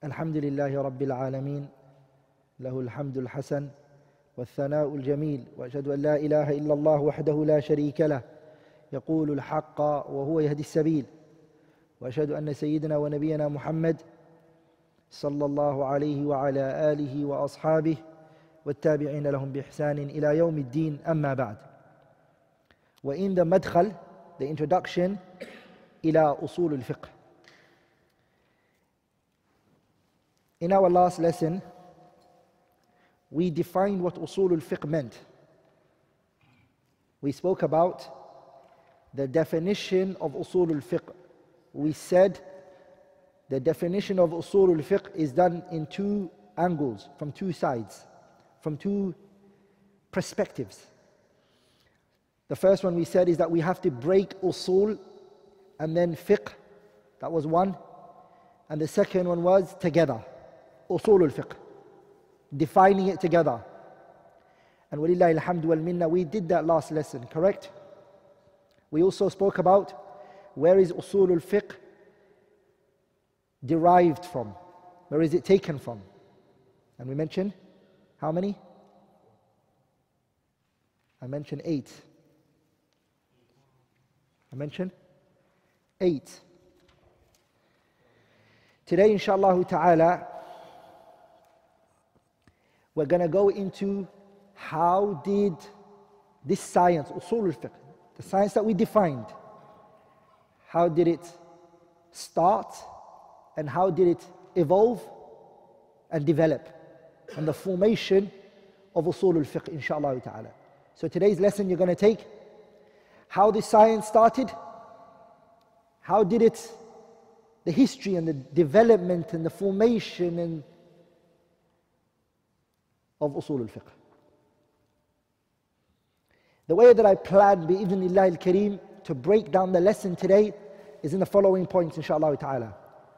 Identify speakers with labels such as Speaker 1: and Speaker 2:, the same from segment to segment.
Speaker 1: الحمد لله رب العالمين له الحمد الحسن والثناء الجميل وأشهد أن لا إله إلا الله وحده لا شريك له يقول الحق وهو يهدي السبيل وأشهد أن سيدنا ونبينا محمد صلى الله عليه وعلى آله وأصحابه والتابعين لهم بإحسان إلى يوم الدين أما بعد. وإن the مدخل, the introduction إلى أصول الفقه. In our last lesson, we defined what usul al-fiqh meant. We spoke about the definition of usul al-fiqh. We said the definition of usul al-fiqh is done in two angles, from two sides, from two perspectives. The first one we said is that we have to break usul and then fiqh. That was one. And the second one was together, usul al-fiqh, defining it together. And walillahi alhamdu wal minna, we did that last lesson, correct? We also spoke about where is usul al-fiqh derived from, where is it taken from? And we mentioned how many? I mentioned 8. I mentioned 8. Today, inshallah ta'ala, we're going to go into how did this science, usul al-fiqh, the science that we defined, how did it start and how did it evolve and develop, and the formation of usul al-fiqh, inshallah ta'ala. So today's lesson you're going to take how this science started, how did it, the history and the development and the formation and of usul al-fiqh. The way that I planned bi-idhnillah al-kareem to break down the lesson today is in the following points, inshallah ta'ala.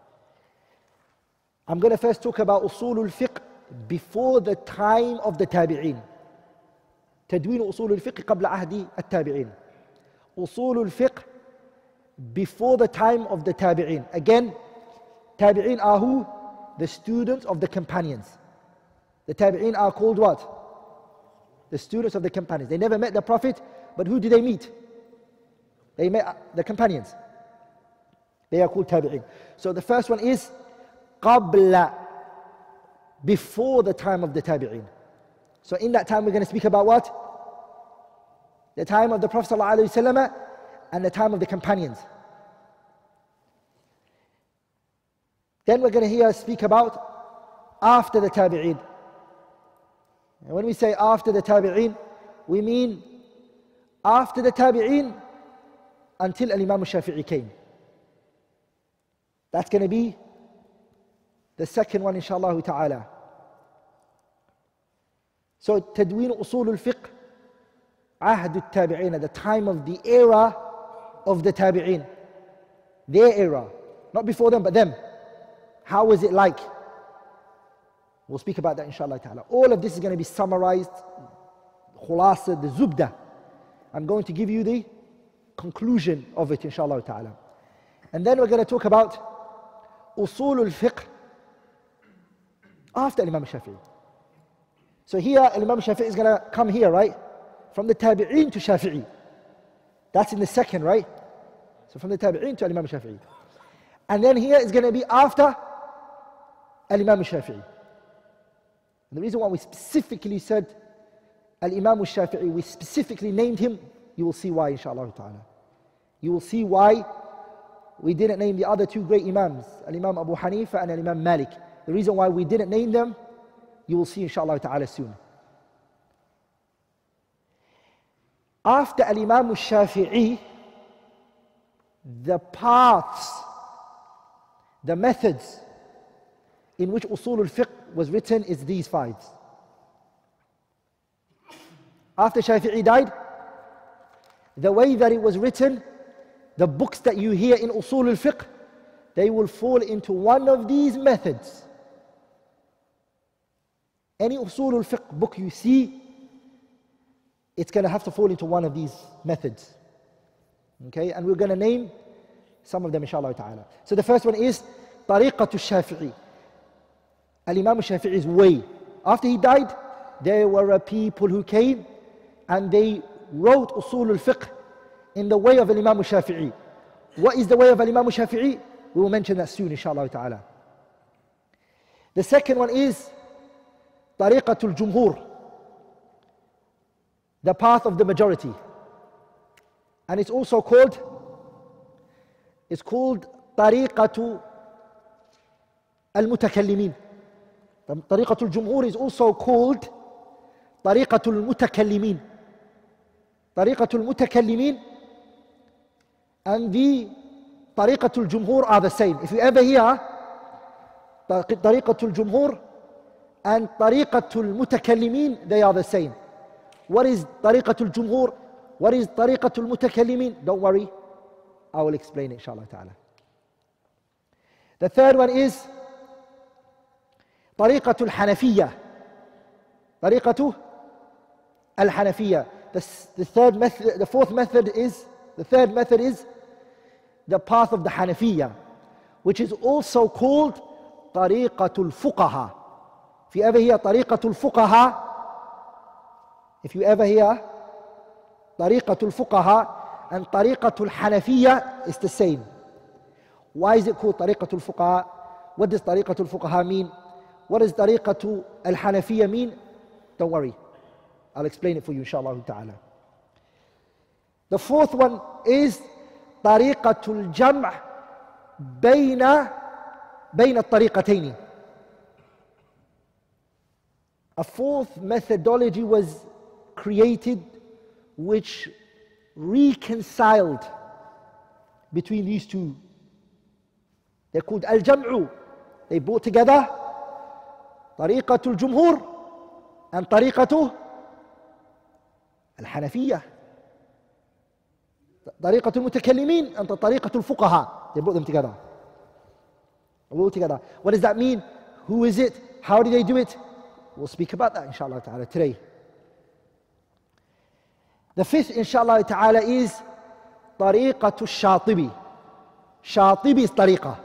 Speaker 1: I'm going to first talk about usul al-fiqh before the time of the tabi'een. تدوين أصول الفقه قبل عهد التابعين. أصول الفقه before the time of the tabi'een. Again, tabi'een are who? The students of the companions. The tabi'een are called what? The students of the companions. They never met the Prophet, but who did they meet? They met the companions. They are called tabi'een. So the first one is قبل, before the time of the tabi'een. So in that time we're going to speak about what? The time of the Prophet ﷺ and the time of the companions. Then we're going to speak about after the tabi'een. And when we say after the tabi'een, we mean after the tabi'een until Imam al-Shafi'i came. That's going to be the second one, inshallah ta'ala. So, تدوين أصول الفقه عهد التابعين, at the time of the era of the tabi'een. Their era. Not before them, but them. How was it like? We'll speak about that inshallah ta'ala. All of this is going to be summarized, khulasa, the zubda. I'm going to give you the conclusion of it inshallah ta'ala. And then we're going to talk about usul al-fiqh after Imam al-Shafi'i. So here, Imam Shafi'i is going to come here, right? From the Tabi'een to Shafi'i. That's in the second, right? So from the Tabi'een to Imam Shafi'i. And then here is going to be after Imam Shafi'i. And the reason why we specifically said Imam Shafi'i, we specifically named him, you will see why, inshallah ta'ala. You will see why we didn't name the other two great Imams, Imam Abu Hanifa and Imam Malik. The reason why we didn't name them, you will see inshallah ta'ala soon. After Imam al-Shafi'i, the paths, the methods in which usul al-fiqh was written is these 5. After Shafi'i died, the way that it was written, the books that you hear in usul al-fiqh, they will fall into one of these methods. Any usul al-fiqh book you see, it's going to have to fall into one of these methods. Okay, and we're going to name some of them inshallah ta'ala. So the first one is طريقة الشافعي. Al-Imam al-Shafi'i's way. After he died, there were people who came and they wrote Usul al-Fiqh in the way of Al-Imam al-Shafi'i. What is the way of Al-Imam al-Shafi'i? We will mention that soon, inshallah ta'ala. The second one is Tariqatul Jumhur, the path of the majority. And it's also called Tariqatu al-Mutakallimin. Tariqatul Jumhur is also called Tariqatul Mutakallimin. Tariqatul Mutakallimin and the Tariqatul Jumhur are the same. If you ever hear Tariqatul Jumhur and Tariqatul Mutakallimin, they are the same. What is Tariqatul Jumhur? What is Tariqatul Mutakallimin? Don't worry, I will explain it, inshallah ta'ala. The third one is Tariqatul Hanafiyya. Tariqatul Al-Hanafiyya. The third method, the third method is the path of the Hanafiyya, which is also called Tariqatul Fuqaha. If you ever hear Tariqatul Fuqaha, if you ever hear Tariqatul Fuqaha and Tariqatul Hanafiyya, it's the same. Why is it called Tariqatul Fuqaha? What does Tariqatul Fuqaha mean? What does Tariqatul Al-Hanafiyya mean? Don't worry, I'll explain it for you, inshallah ta'ala. The fourth one is Tariqatul Jam' bayna al-tariqatayn. A fourth methodology was created which reconciled between these two. They're called Al-Jam'u. They brought together Tariqatul Jumhur and Tariqatul Al-Hanafiyya. Tariqatul Mutakallimin and Tariqatul Fuqaha. They brought them together. All together. What does that mean? Who is it? How do they do it? We'll speak about that, inshallah ta'ala, today. The fifth, inshallah ta'ala, is Tariqatul Shatibi. Shatibi is Tariqah.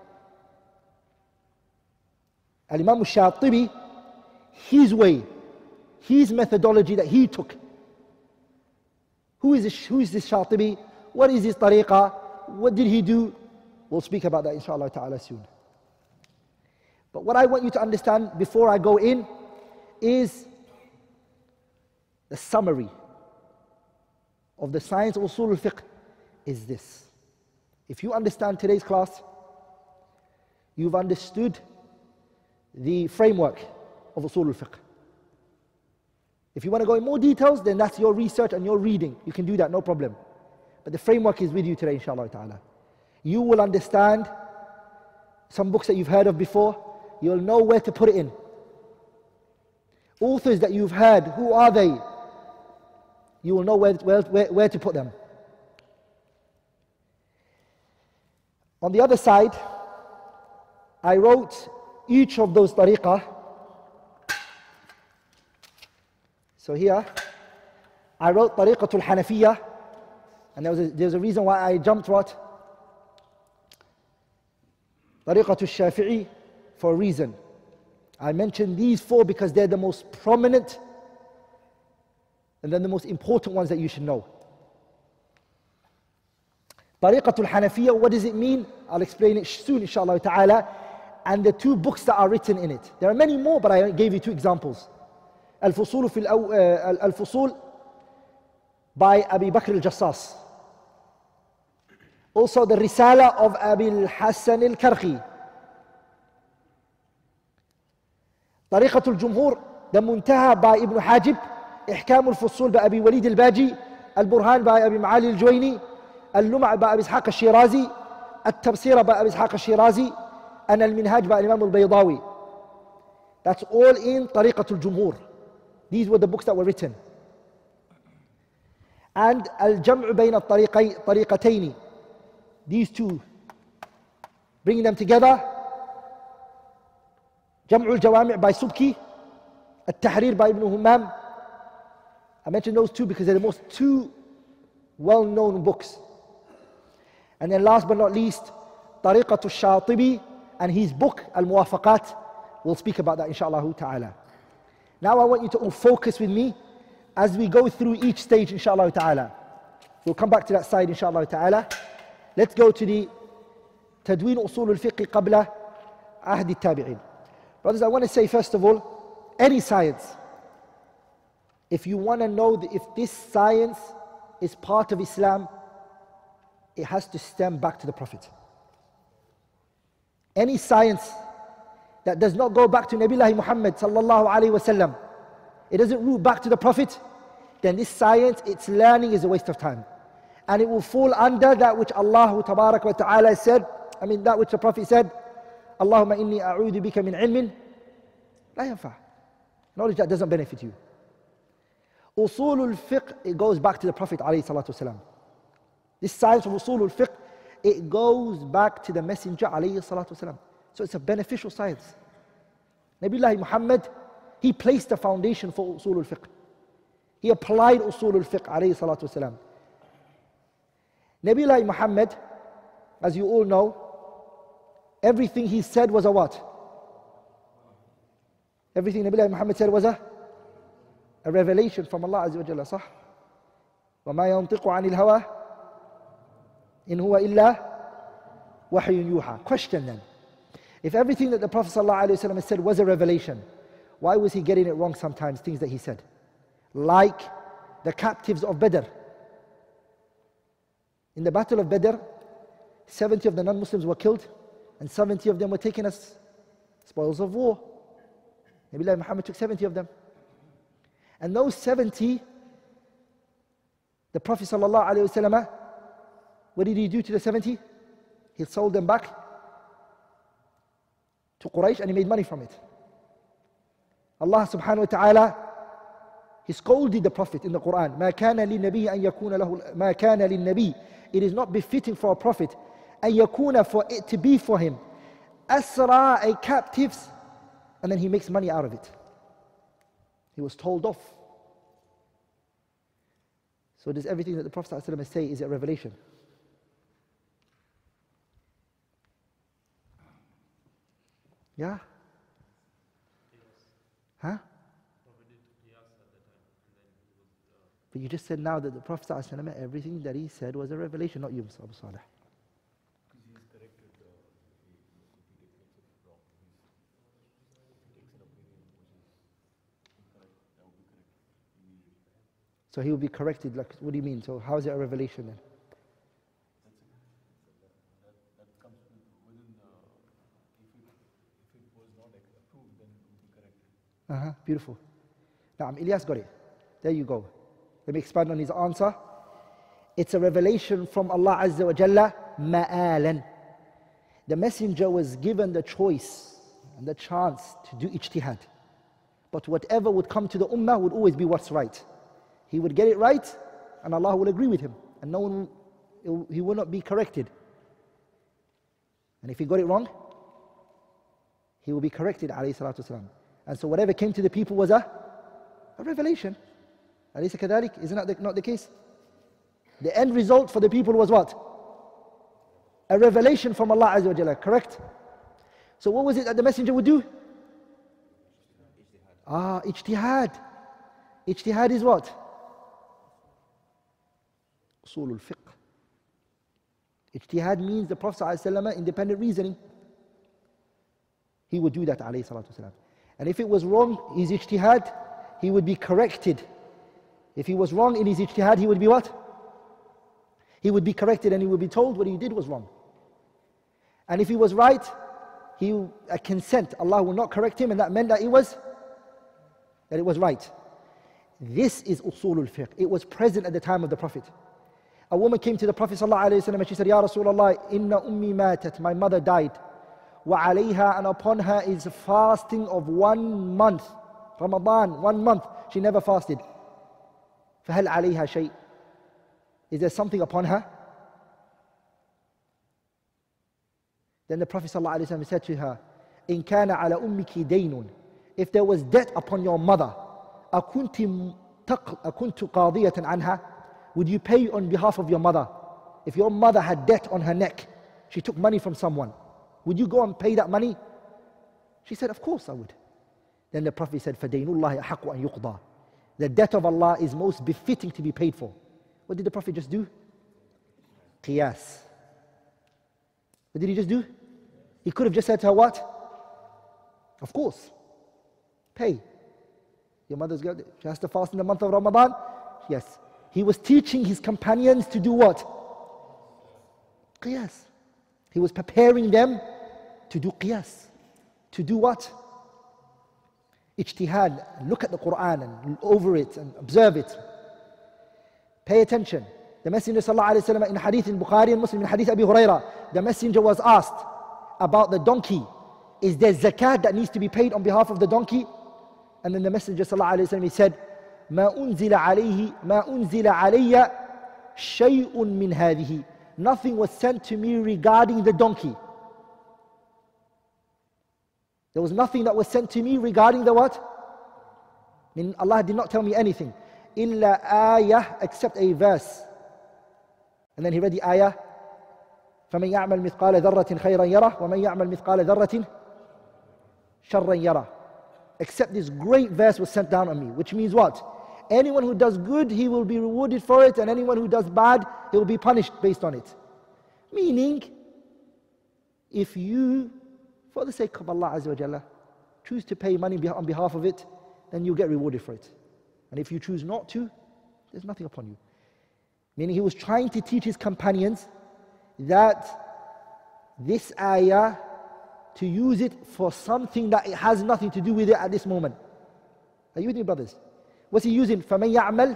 Speaker 1: Al-Imam al-Shatibi, his way, his methodology that he took. Who is this Shatibi? What is his Tariqah? What did he do? We'll speak about that, inshallah ta'ala, soon. But what I want you to understand before I go in is the summary of the science of Usul al-Fiqh is this. If you understand today's class, you've understood the framework of Usul al-Fiqh. If you want to go in more details, then that's your research and your reading. You can do that, no problem. But the framework is with you today, inshallah ta'ala. You will understand some books that you've heard of before. You'll know where to put it in. Authors that you've heard, who are they? You will know where to put them. On the other side, I wrote each of those tariqah. So here, I wrote Tariqatul Hanafiyya, and there's a reason why I jumped what? Tariqatul Shafi'i, for a reason. I mentioned these four because they're the most prominent and then the most important ones that you should know. Tariqatul Hanafiyya, what does it mean? I'll explain it soon, inshallah ta'ala. And the two books that are written in it. There are many more, but I gave you two examples. Al-Fusul by Abi Bakr al-Jassas. Also the Risala of Abi al-Hassan al-Karhi. Tariqatul Jumhur, the Muntaha by Ibn Hajib. Ihkam al-Fusul by Abi Walid al-Baji. Al-Burhan by Abi Ma'ali al-Juwayni. Al-Lum'a by Abi Ishaq al-Shirazi. Al-Tabsira by Abi Ishaq al-Shirazi. And Al-Minhaj by Imam al-Baydawi. That's all in Tariqatul Jumhur. These were the books that were written. And Al-Jam'u bayna al-Tariqatayn. These two, bringing them together. Jam'u al-Jawami' by Subki. Al-Tahrir by Ibn Humam. I mentioned those two because they're the most two well-known books. And then last but not least, Tariqatul Shatibi and his book Al-Muwafaqat We'll speak about that inshallah ta'ala. Now I want you to all focus with me as we go through each stage inshallah ta'ala. We'll come back to that side inshallah ta'ala. Let's go to the Tadween Usul al-Fiqh qabla ahdi al-Tabi'in. Brothers, I want to say first of all, any science, if you want to know if this science is part of Islam, it has to stem back to the Prophet. Any science that does not go back to Nabiullah Muhammad sallallahu alaihi wasallam, it doesn't root back to the Prophet, then this science, its learning is a waste of time. And it will fall under that which Allah tabarak wa ta'ala said, that which the Prophet said, Allahumma inni a'udhu bika min ilmin la yanfa'. Knowledge that doesn't benefit you. Usulul fiqh, it goes back to the Prophet alayhi salatu wasalam. This science of usulul fiqh, it goes back to the Messenger alayhi salatu wasalam. So it's a beneficial science. Nabiullah Muhammad, he placed the foundation for usulul fiqh. He applied usulul fiqh alayhi salatu wasalam. Nabiullah Muhammad, as you all know, everything he said was a what? Everything Nabiullah Muhammad said was a revelation from Allah Azza wa Jalla, صح? وَمَا يَنْطِقُ عَنِ الْهَوَىٰ إِنْ هُوَ إِلَّا وَحْيٌ يُوحَىٰ. Question then. If everything that the Prophet ﷺ said was a revelation, why was he getting it wrong sometimes, things that he said? Like the captives of Badr. In the battle of Badr, 70 of the non-Muslims were killed and 70 of them were taken as spoils of war. Nabiullah Muhammad took 70 of them. And those 70, the Prophet ﷺ, what did he do to the 70? He sold them back to Quraysh and he made money from it. Allah subhanahu wa ta'ala, he scolded the Prophet in the Quran. مَا كَانَ لِلنَّبِيِّ أَن يَكُونَ لَهُ مَا كَانَ لِلنَّبِيِّ. It is not befitting for a Prophet أن يكون, for it to be for him, أسرى, a captives, and then he makes money out of it. He was told off. So does everything that the Prophet ﷺ say, is it revelation? Yeah? Huh? But you just said now that the Prophet ﷺ, everything that he said was a revelation, not you, Abu Salih. So he will be corrected. Like, what do you mean? So how is it a revelation then?
Speaker 2: That comes within if it was not approved, then it would be corrected.
Speaker 1: Beautiful. Now, Ilyas got it. There you go. Let me expand on his answer. It's a revelation from Allah Azza wa Jalla, ma'alan. The messenger was given the choice and the chance to do ijtihad. But whatever would come to the ummah would always be what's right. He would get it right, and Allah will agree with him, and he will not be corrected. And if he got it wrong, he will be corrected, alayhi salatu wasalam. And so whatever came to the people was a revelation. Alaysa kadhalik? Isn't that not the case? The end result for the people was what? A revelation from Allah Azza wa Jalla, correct? So what was it that the messenger would do? Ijtihad. Ijtihad is what? Usul al-fiqh. Ijtihad means the Prophet ﷺ, independent reasoning. He would do that, alayhi salatu wasalam. And if it was wrong, his ijtihad, he would be corrected. If he was wrong in his ijtihad, he would be what? He would be corrected and he would be told what he did was wrong. And if he was right, a consent, Allah will not correct him, and that meant that it was right. This is usulul fiqh. It was present at the time of the Prophet. A woman came to the Prophet ﷺ and she said, Ya Rasulullah, inna ummi matat, my mother died. Wa alayha, and upon her is fasting of 1 month. Ramadan, 1 month. She never fasted. فهل عليها شيء? Is there something upon her? Then the Prophet ﷺ said to her, إن كان على أمك دين, if there was debt upon your mother, أكنت قاضية عنها, would you pay on behalf of your mother? If your mother had debt on her neck, she took money from someone, would you go and pay that money? She said, of course I would. Then the Prophet said, فَدَيْنُ اللَّهِ أَحَقُّ أَن يُقْضَى. The debt of Allah is most befitting to be paid for. What did the Prophet just do? Qiyas. What did he just do? He could have just said to her, what? Of course. Pay. Your mother's got, she has to fast in the month of Ramadan? Yes. He was teaching his companions to do what? Qiyas. He was preparing them to do qiyas. To do what? Ijtihad. Look at the Quran and over it and observe it. Pay attention. The Messenger ﷺ in hadith in Bukhari and Muslim in hadith Abi Hurairah, the Messenger was asked about the donkey. Is there zakat that needs to be paid on behalf of the donkey? And then the Messenger ﷺ he said, ما أنزل علي شيء من هذه. Nothing was sent to me regarding the donkey. There was nothing that was sent to me regarding the what? I mean, Allah did not tell me anything. إِلَّا آيَةً, except a verse. And then he read the ayah. فَمَنْ يَعْمَلْ مِثْقَالَ ذَرَّةٍ خَيْرًا يَرَهُ وَمَنْ يَعْمَلْ مِثْقَالَ ذَرَّةٍ شَرًّا يَرَهُ. Except this great verse was sent down on me. Which means what? Anyone who does good, he will be rewarded for it. And anyone who does bad, he will be punished based on it. Meaning, if you, for the sake of Allah Azza wa Jalla, choose to pay money on behalf of it, then you'll get rewarded for it. And if you choose not to, there's nothing upon you. Meaning he was trying to teach his companions that this ayah, to use it for something that it has nothing to do with it at this moment. Are you with me, brothers? What's he using? فَمَنْ يَعْمَلْ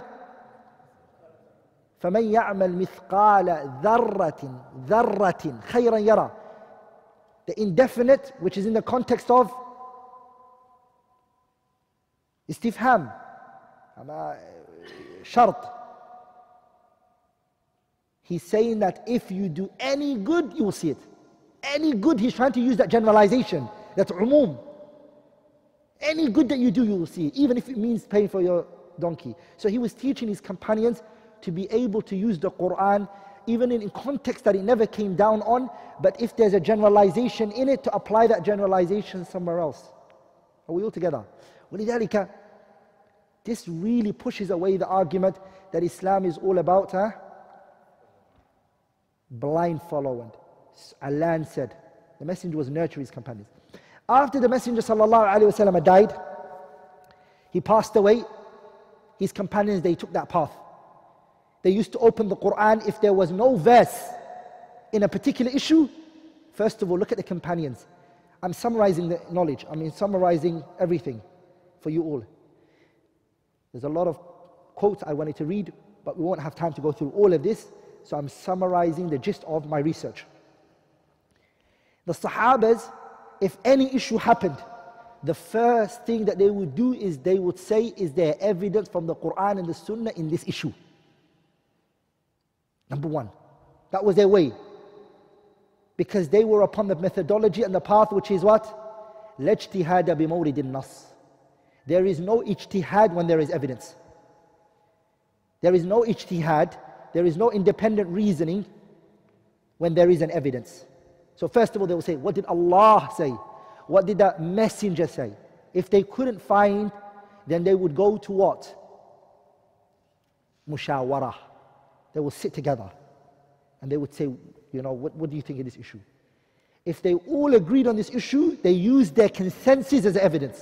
Speaker 1: مِثْقَالَ ذَرَّةٍ خَيْرًا يَرَى. The indefinite, which is in the context of istifham, shart. He's saying that if you do any good, you will see it. Any good, he's trying to use that generalization. That's umum. Any good that you do, you will see it, even if it means paying for your donkey. So he was teaching his companions to be able to use the Quran, even in context that it never came down on, but if there's a generalization in it, to apply that generalization somewhere else. Are we all together? وَلِذَلِكَ, this really pushes away the argument that Islam is all about blind following. Allah said, the Messenger was nurturing his companions. After the Messenger ﷺ died, he passed away, his companions, they took that path. They used to open the Quran if there was no verse in a particular issue. First of all, look at the companions. I'm summarizing the knowledge. Summarizing everything for you all. There's a lot of quotes I wanted to read, but we won't have time to go through all of this. So I'm summarizing the gist of my research. The Sahabas, if any issue happened, the first thing that they would do is they would say, is there evidence from the Quran and the Sunnah in this issue? Number one. That was their way. Because they were upon the methodology and the path which is what? لا اجتهاد بمورد النص. There is no ijtihad when there is evidence. There is no ijtihad, there is no independent reasoning when there is an evidence. So first of all, they will say, what did Allah say? What did the Messenger say? If they couldn't find, then they would go to what? Mushawarah. They will sit together and they would say, what do you think of this issue? If they all agreed on this issue, they used their consensus as evidence.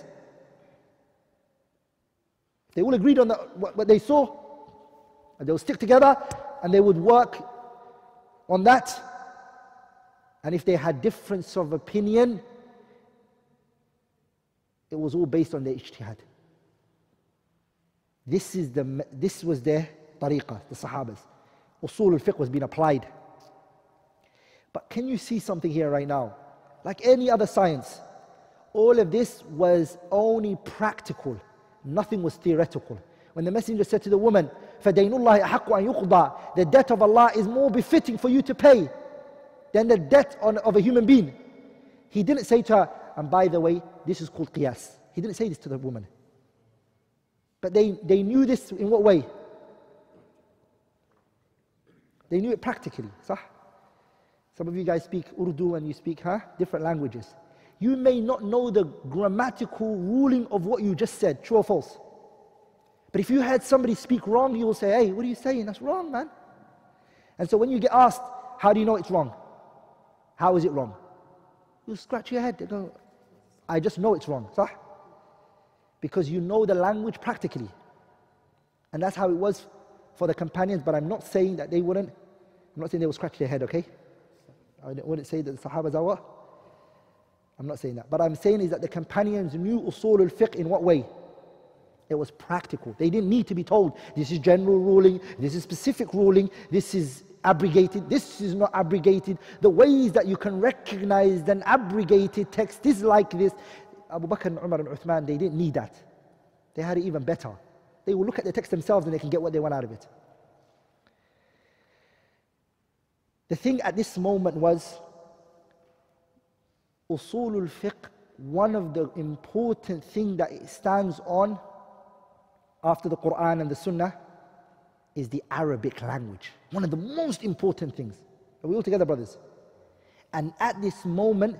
Speaker 1: They all agreed on what they saw, and they would stick together and they would work on that. And if they had difference of opinion, it was all based on their ijtihad. This was their tariqah, the Sahabas. Usul al-fiqh was being applied. But can you see something here right now? Like any other science, all of this was only practical. Nothing was theoretical. When the Messenger said to the woman, فَدَيْنُ اللَّهِ أَحَقُّ أَن يُقْضَى, the debt of Allah is more befitting for you to pay than the debt of a human being. He didn't say to her, and by the way, this is called qiyas. He didn't say this to the woman. But they knew this in what way? They knew it practically. Sah? Some of you guys speak Urdu and you speak different languages. You may not know the grammatical ruling of what you just said, true or false. But if you heard somebody speak wrong, you will say, hey, what are you saying? That's wrong, man. And so when you get asked, how do you know it's wrong? How is it wrong? You scratch your head. You go, I just know it's wrong. Sah? Because you know the language practically. And that's how it was for the companions, but I'm not saying that they wouldn't, I'm not saying they would scratch their head, okay? I wouldn't say that the Sahabas are what? I'm not saying that. But I'm saying is that the companions knew usul al-fiqh in what way? It was practical. They didn't need to be told, this is general ruling, this is specific ruling, this is abrogated, this is not abrogated. The ways that you can recognize an abrogated text is like this. Abu Bakr and Umar and Uthman, they didn't need that. They had it even better. They will look at the text themselves and they can get what they want out of it. The thing at this moment was, usul al-fiqh, one of the important things that it stands on after the Quran and the Sunnah is the Arabic language. One of the most important things. Are we all together, brothers? And at this moment,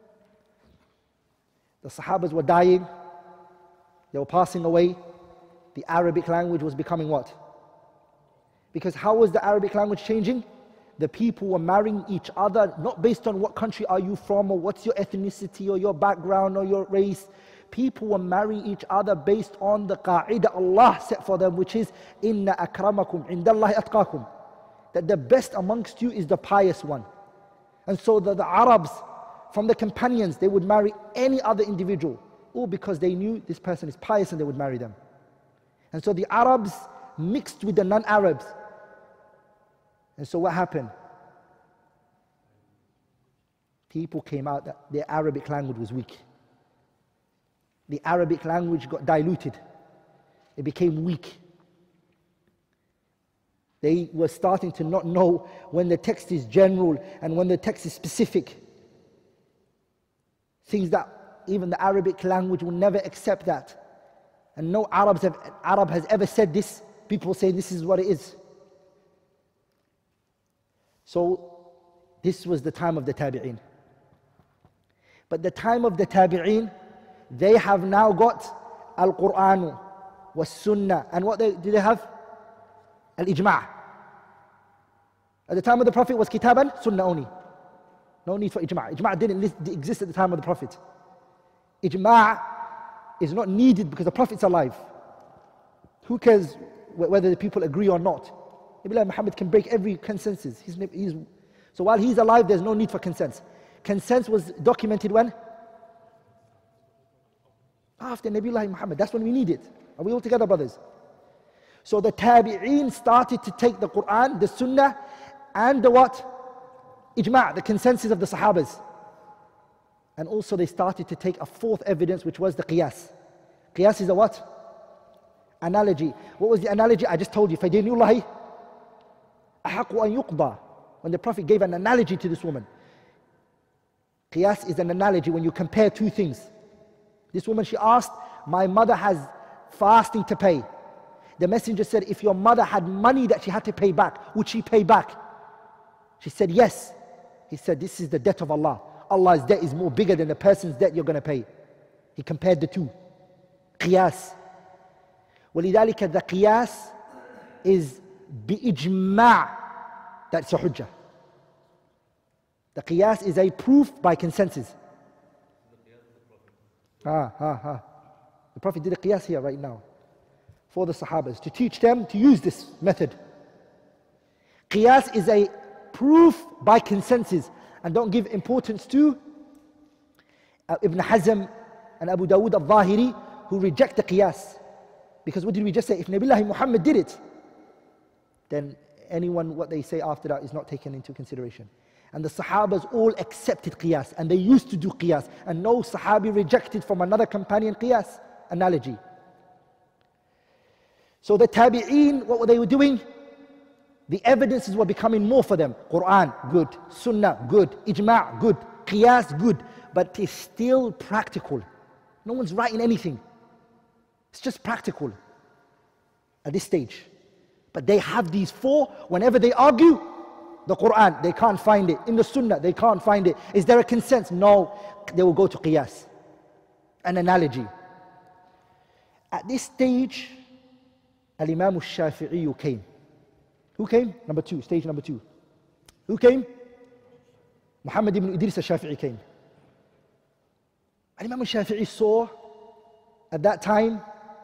Speaker 1: the Sahabas were dying, they were passing away. The Arabic language was becoming what? Because how was the Arabic language changing? The people were marrying each other, not based on what country are you from, or what's your ethnicity, or your background, or your race. People were marrying each other based on the qa'idah Allah set for them, which is, Inna akramakum indallahi atqakum. That the best amongst you is the pious one. And so the Arabs, from the companions, they would marry any other individual, all because they knew this person is pious and they would marry them. And so the Arabs mixed with the non-Arabs. And so what happened? People came out that their Arabic language was weak. The Arabic language got diluted. It became weak. They were starting to not know when the text is general and when the text is specific. Things that even the Arabic language will never accept that. And no Arab has ever said this. People say this is what it is. So this was the time of the Tabi'een. But the time of the Tabi'een, they have now got Al-Qur'an was Sunnah. And what do they have? Al-Ijma'. At the time of the Prophet was Kitab and Sunnah only. No need for Ijma'. Ijma' didn't exist at the time of the Prophet. Ijma' is not needed because the Prophet's alive. Who cares whether the people agree or not? Nabi Muhammad can break every consensus. So while he's alive, there's no need for consensus. Consensus was documented when? After Nabi Muhammad. That's when we need it. Are we all together, brothers? So the Tabi'een started to take the Quran, the Sunnah, and the what? Ijma', the consensus of the Sahabas. And also they started to take a fourth evidence, which was the Qiyas. Qiyas is a what? Analogy. What was the analogy? I just told you. Faydinullahi ahaqu an yuqda. When the Prophet gave an analogy to this woman. Qiyas is an analogy when you compare two things. This woman, she asked, my mother has fasting to pay. The messenger said, if your mother had money that she had to pay back, would she pay back? She said, yes. He said, this is the debt of Allah. Allah's debt is more bigger than the person's debt you're going to pay. He compared the two. Qiyas. وَلِذَلِكَ the Qiyas is بِإِجْمَاع. That's a hujjah. The Qiyas is a proof by consensus. The Prophet did a Qiyas here right now for the Sahabas to teach them to use this method. Qiyas is a proof by consensus. And don't give importance to Ibn Hazm and Abu Dawud al-Zahiri who reject the Qiyas. Because what did we just say? If Nabi Muhammad did it, then anyone, what they say after that is not taken into consideration. And the Sahabas all accepted Qiyas, and they used to do Qiyas. And no Sahabi rejected from another companion Qiyas, analogy. So the Tabi'een, what were they doing? The evidences were becoming more for them. Quran, good. Sunnah, good. Ijma', good. Qiyas, good. But it's still practical. No one's writing anything. It's just practical at this stage. But they have these four. Whenever they argue, The Quran, they can't find it. In the Sunnah, they can't find it. Is there a consensus? No. They will go to qiyas, an analogy. At this stage, Al-Imam al-Shafi'i came. Who came? Number two, stage number two. Who came? Muhammad ibn Idris al-Shafi'i came. Al-Imam al-Shafi'i saw, at that time,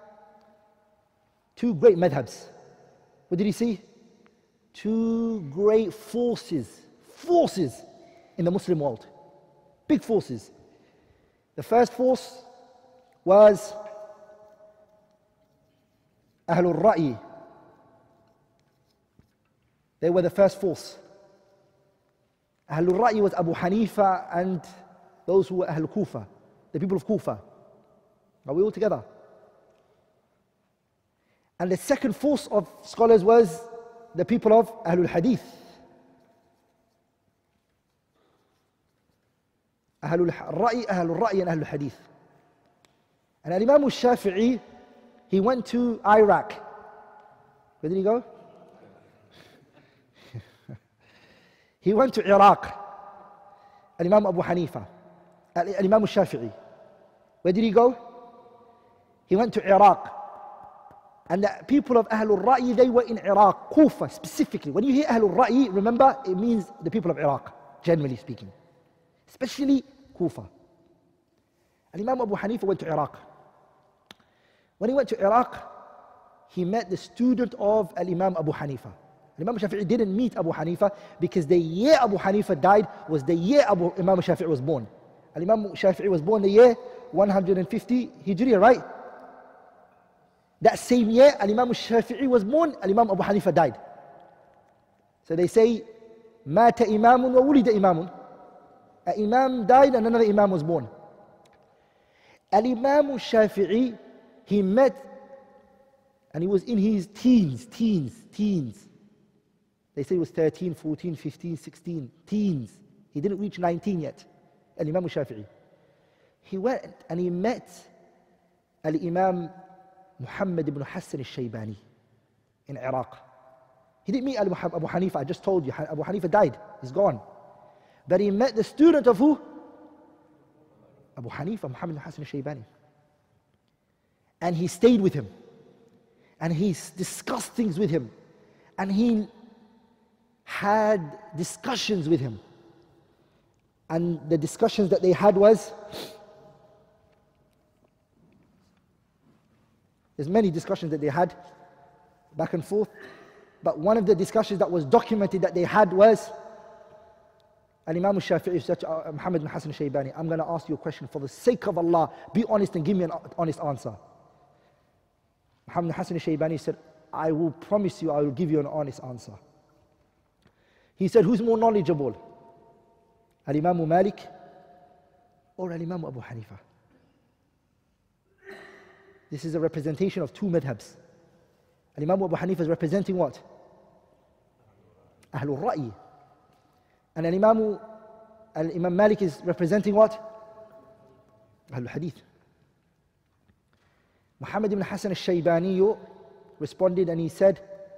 Speaker 1: two great madhabs. What did he see? Two great forces in the Muslim world. Big forces. The first force was Ahlul Ra'i. They were the first force. Ahlul Ra'i was Abu Hanifa and those who were Ahlul Kufa, the people of Kufa. Are we all together? And the second force of scholars was the people of Ahlul Hadith. Ahlul Ra'i and Ahlul Hadith. And Imam al-Shafi'i, he went to Iraq. Where did he go? He went to Iraq. Imam Abu Hanifa. Imam al-Shafi'i. Where did he go? He went to Iraq. And the people of Ahlul Ra'i, they were in Iraq, Kufa specifically. When you hear Ahlul Ra'i, remember, it means the people of Iraq, generally speaking. Especially Kufa. And Imam Abu Hanifa went to Iraq. When he went to Iraq, he met the student of Al-Imam Abu Hanifa. Imam Shafi'i didn't meet Abu Hanifa because the year Abu Hanifa died was the year Imam Shafi'i was born. Imam Shafi'i was born the year 150 Hijriya, right? That same year, Imam Shafi'i was born, Imam Abu Hanifa died. So they say, Mata imamun wa wulida imamun. An imam died and another imam was born. Imam Shafi'i, he met, and he was in his teens. They say he was 13, 14, 15, 16, teens. He didn't reach 19 yet. Imam Shafi'i. He went and he met Imam Muhammad ibn Hassan al-Shaybani in Iraq. He didn't meet Abu Hanifa, I just told you. Abu Hanifa died, he's gone. But he met the student of who? Abu Hanifa, Muhammad ibn Hassan al-Shaybani. And he stayed with him. And he discussed things with him. And he had discussions with him. And the discussions that they had was, there's many discussions that they had back and forth, but one of the discussions that was documented that they had was, Imam al-Shafi'i said to Muhammad ibn Hassan al-Shaybani, I'm going to ask you a question for the sake of Allah, be honest and give me an honest answer. Muhammad ibn Hassan al-Shaybani said, I will promise you I will give you an honest answer. He said, who's more knowledgeable? Al-Imam Malik or Al-Imam Abu Hanifa? This is a representation of two madhabs. Al-Imam Abu Hanifa is representing what? Ahlul Ra'i. And Al-Imam Malik is representing what? Ahlul Hadith. Muhammad ibn Hassan al-Shaybani responded and he said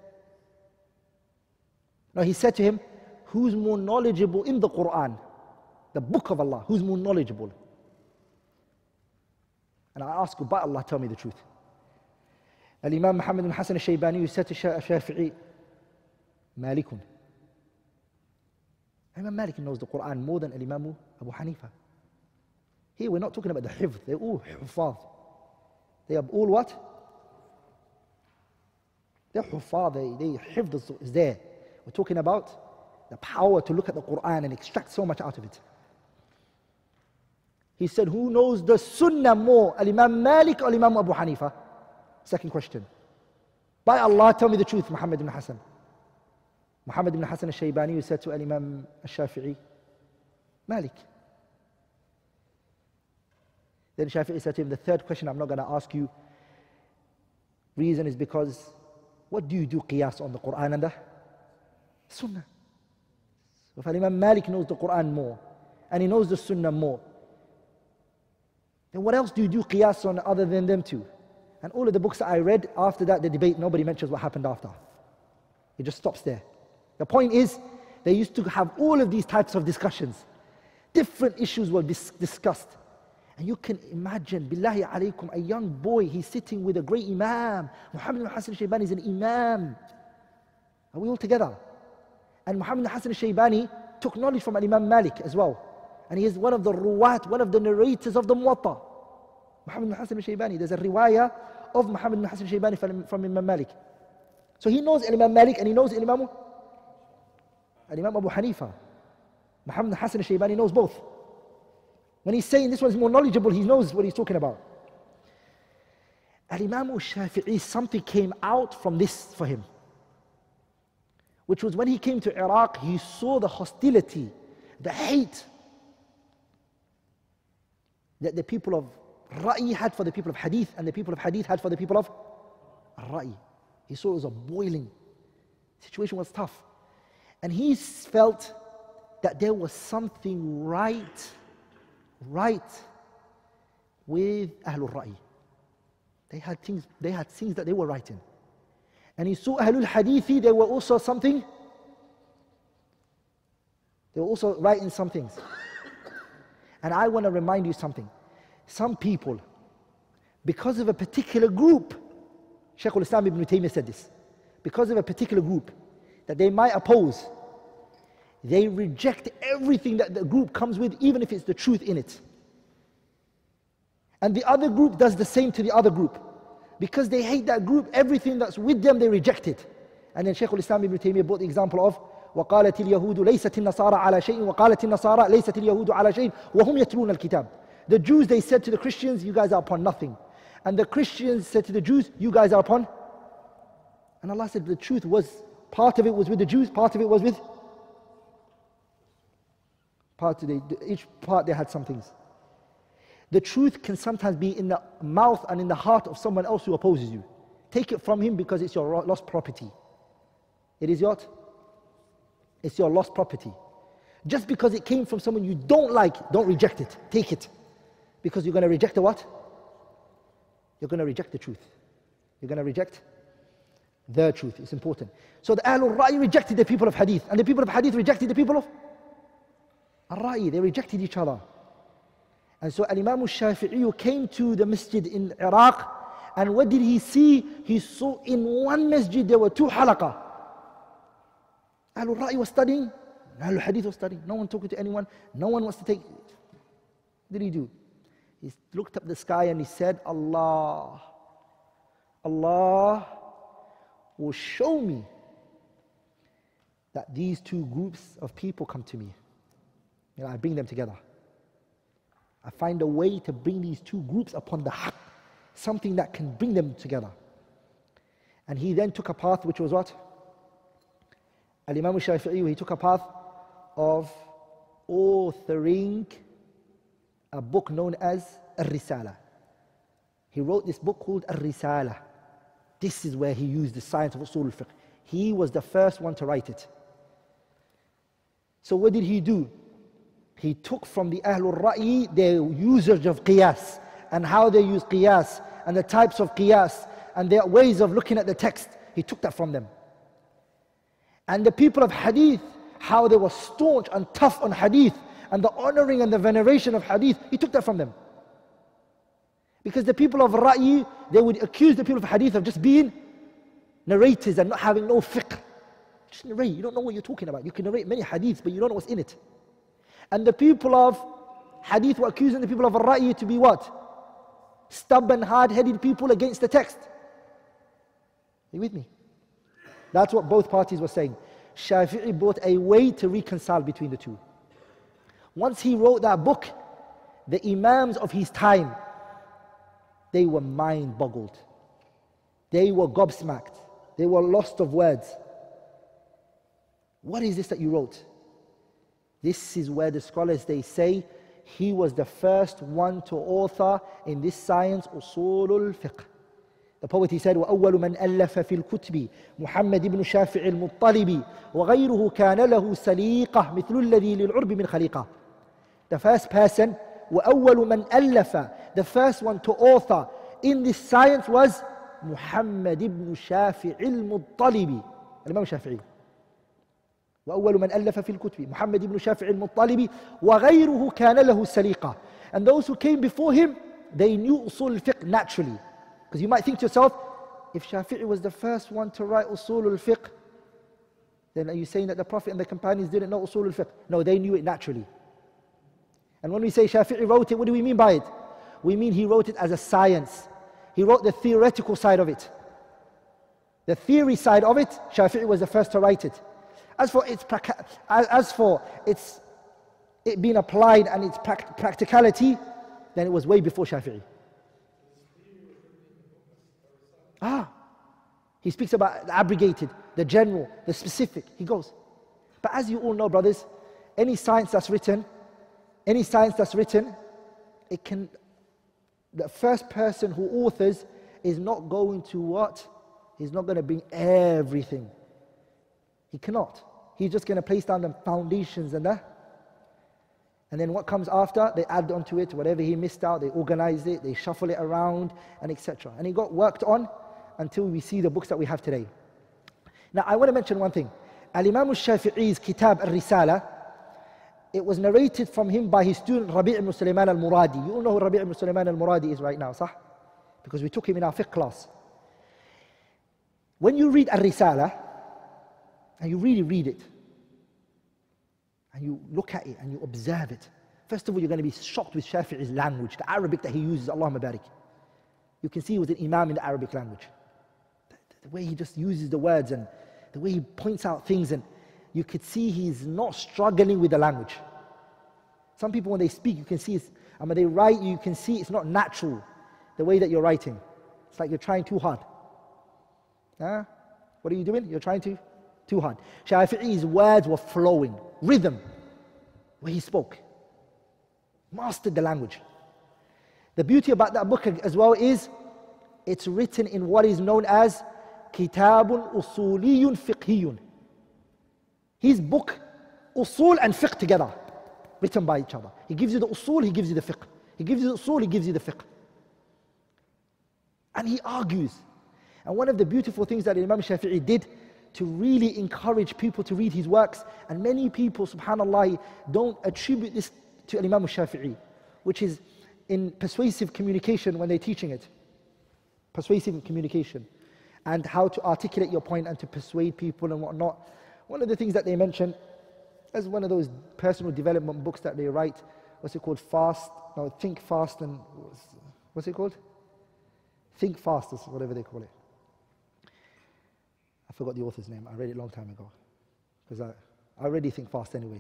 Speaker 1: to him, who's more knowledgeable in the Quran, the book of Allah, who's more knowledgeable? And I ask you, by Allah, tell me the truth. Al-Imam Muhammad ibn Hassan al-Shaybani said to Shafi'i, Malikun. Imam Malik knows the Quran more than Imam Abu Hanifa. Here we're not talking about the hifz, they're all huffaz. They are all what? They're huffaz, they hifz is there. We're talking about the power to look at the Quran and extract so much out of it. He said, who knows the Sunnah more, Al-Imam Malik or Imam Abu Hanifa? Second question. By Allah, tell me the truth, Muhammad ibn Hassan. Muhammad ibn Hassan al-Shaybani said to Al-Imam al-Shafi'i, Malik. Then Shafi'i said to him, the third question I'm not going to ask you. Reason is because, what do you do qiyas on the Quran and the Sunnah? So if Imam Malik knows the Quran more, and he knows the Sunnah more, then what else do you do qiyas on other than them two? And all of the books that I read, after that, the debate, nobody mentions what happened after. It just stops there. The point is, they used to have all of these types of discussions. Different issues were discussed. And you can imagine, billahi alaykum, a young boy, he's sitting with a great Imam. Muhammad ibn Hassan al-Shaybani is an Imam. Are we all together? And Muhammad ibn Hassan al-Shaybani took knowledge from Imam Malik as well. And he is one of the ruwat, one of the narrators of the Muwatta. Muhammad ibn Hassan al-Shaybani, there's a riwayah of Muhammad ibn Hassan al-Shaybani from Imam Malik. So he knows Imam Malik and he knows Imam Abu Hanifa. Muhammad ibn Hassan al-Shaybani knows both. When he's saying this one is more knowledgeable, he knows what he's talking about. Al-Imam al-Shafi'i, something came out from this for him. Which was when he came to Iraq, he saw the hostility, the hate that the people of Ra'i had for the people of Hadith and the people of Hadith had for the people of Ra'i. He saw it was a boiling. The situation was tough. And he felt that there was something right with Ahlul Ra'i. They had things that they were writing. And he saw Ahlul Hadithi, they were also writing some things. And I want to remind you something. Some people, because of a particular group, Shaykh al-Islam ibn Taymiyyah said this, because of a particular group that they might oppose, they reject everything that the group comes with, even if it's the truth in it. And the other group does the same to the other group. Because they hate that group, everything that's with them, they reject it. And then Shaykh al-Islam ibn Taymiyyah brought the example of وَقَالَتِ الْيَهُودُ لَيْسَتِ النَّصَارَى عَلَى شَيْءٍ وَقَالَتِ النَّصَارَى لَيْسَتِ الْيَهُودُ عَلَى شَيْءٍ وَهُمْ يَتْلُونَ الْكِتَابِ. The Jews, they said to the Christians, you guys are upon nothing. And the Christians said to the Jews, you guys are upon. And Allah said the truth was, part of it was with the Jews, part of it was with. Each part they had some things. The truth can sometimes be in the mouth and in the heart of someone else who opposes you. Take it from him because it's your lost property. It is your lost property. Just because it came from someone you don't like, don't reject it. Take it. Because you're going to reject the what? You're going to reject the truth. You're going to reject the truth. It's important. So the Ahlul Ra'i rejected the people of Hadith. And the people of Hadith rejected the people of Al-Ra'i. They rejected each other. And so Al-Imam al-Shafi'i came to the masjid in Iraq. And what did he see? He saw in one masjid there were two halaqah. Ahlul Ra'i was studying. Ahlul Hadith was studying. No one talking to anyone. No one wants to take. What did he do? He looked up the sky and he said, Allah will show me that these two groups of people come to me. I bring them together. I find a way to bring these two groups upon the haqq, something that can bring them together. And he then took a path which was what? Al-Imam al-Shafi'i, he took a path of authoring a book known as Al-Risala. He wrote this book called Al-Risala. This is where he used the science of Usul al-Fiqh. He was the first one to write it. So what did he do? He took from the Ahlul Ra'i their usage of qiyas and how they use qiyas and the types of qiyas and their ways of looking at the text. He took that from them. And the people of Hadith, how they were staunch and tough on Hadith and the honoring and the veneration of Hadith, he took that from them. Because the people of Ra'i, they would accuse the people of Hadith of just being narrators and not having no fiqh. Just narrate, you don't know what you're talking about. You can narrate many Hadiths, but you don't know what's in it. And the people of Hadith were accusing the people of Ra'i to be what? Stubborn, hard-headed people against the text. Are you with me? That's what both parties were saying. Shafi'i brought a way to reconcile between the two. Once he wrote that book, the Imams of his time, they were mind-boggled. They were gobsmacked. They were lost of words. What is this that you wrote? This is where the scholars, they say, he was the first one to author in this science, Usul al-Fiqh. The poet, he said, وَأَوَّلُ مَنْ أَلَّفَ فِي الْكُتُبِ مُحَمَّدِ بْنُ شَافِعِ الْمُطَّلِبِ وَغَيْرُهُ كَانَ لَهُ سَلِيقَةٌ مِثْلُ الَّذِي لِلْعُرْبِ مِنْ خَلِيقَةٍ. The first person, وَأَوَّلُ مَنْ أَلَّفَ, the first one to author in this science was Muhammad ibn Shafi' al-Muttalibi, Imam Shafi'i. وأول من ألف في الكتب محمد بن شافع المطلبي وغيره كان له سليقة. And those who came before him, they knew usul al-fiqh naturally. Because you might think to yourself, if Shafi'i was the first one to write usul al-fiqh, then are you saying that the Prophet and the companions didn't know usul al-fiqh? No, they knew it naturally. And when we say Shafi'i wrote it, what do we mean by it? We mean he wrote it as a science. He wrote the theoretical side of it. The theory side of it, Shafi'i was the first to write it. As for it being applied and its practicality, then it was way before Shafi'i. He speaks about the abrogated, the general, the specific. He goes. But as you all know, brothers, any science that's written, it can, the first person who authors is not going to what? He's not going to bring everything. He cannot. He's just going to place down the foundations and that. And then what comes after, they add onto it, whatever he missed out, they organize it, they shuffle it around, and etc. And it got worked on until we see the books that we have today. Now, I want to mention one thing. Al-Imam al-Shafi'i's Kitab al-Risala, it was narrated from him by his student Rabi' ibn Sulaiman al-Muradi. You all know who Rabi' ibn Sulaiman al-Muradi is right now, sah? Because we took him in our fiqh class. When you read al-Risala, and you really read it, and you look at it and you observe it, first of all, you're going to be shocked with Shafi'i's language, the Arabic that he uses, Allahumma barik. You can see he was an imam in the Arabic language. The way he just uses the words and the way he points out things, and you could see he's not struggling with the language. Some people, when they speak, you can see, and when they write, you can see it's not natural, the way that you're writing. It's like you're trying too hard. What are you doing? You're trying too hard. Shafi'i's words were flowing, rhythm, where he spoke. Mastered the language. The beauty about that book as well is, it's written in what is known as Kitabun Usuliyun Fiqhiyun. His book, usul and fiqh together, written by each other. He gives you the usul, he gives you the fiqh. He gives you the usul, he gives you the fiqh. And he argues. And one of the beautiful things that Imam Shafi'i did to really encourage people to read his works, and many people, subhanAllah, don't attribute this to Imam Shafi'i, which is in persuasive communication when they're teaching it. Persuasive communication. And how to articulate your point and to persuade people and whatnot. One of the things that they mention, as one of those personal development books that they write, what's it called? Think Fast and, what's it called? Think Fast, is whatever they call it. I forgot the author's name, I read it a long time ago. Because I already think fast anyway,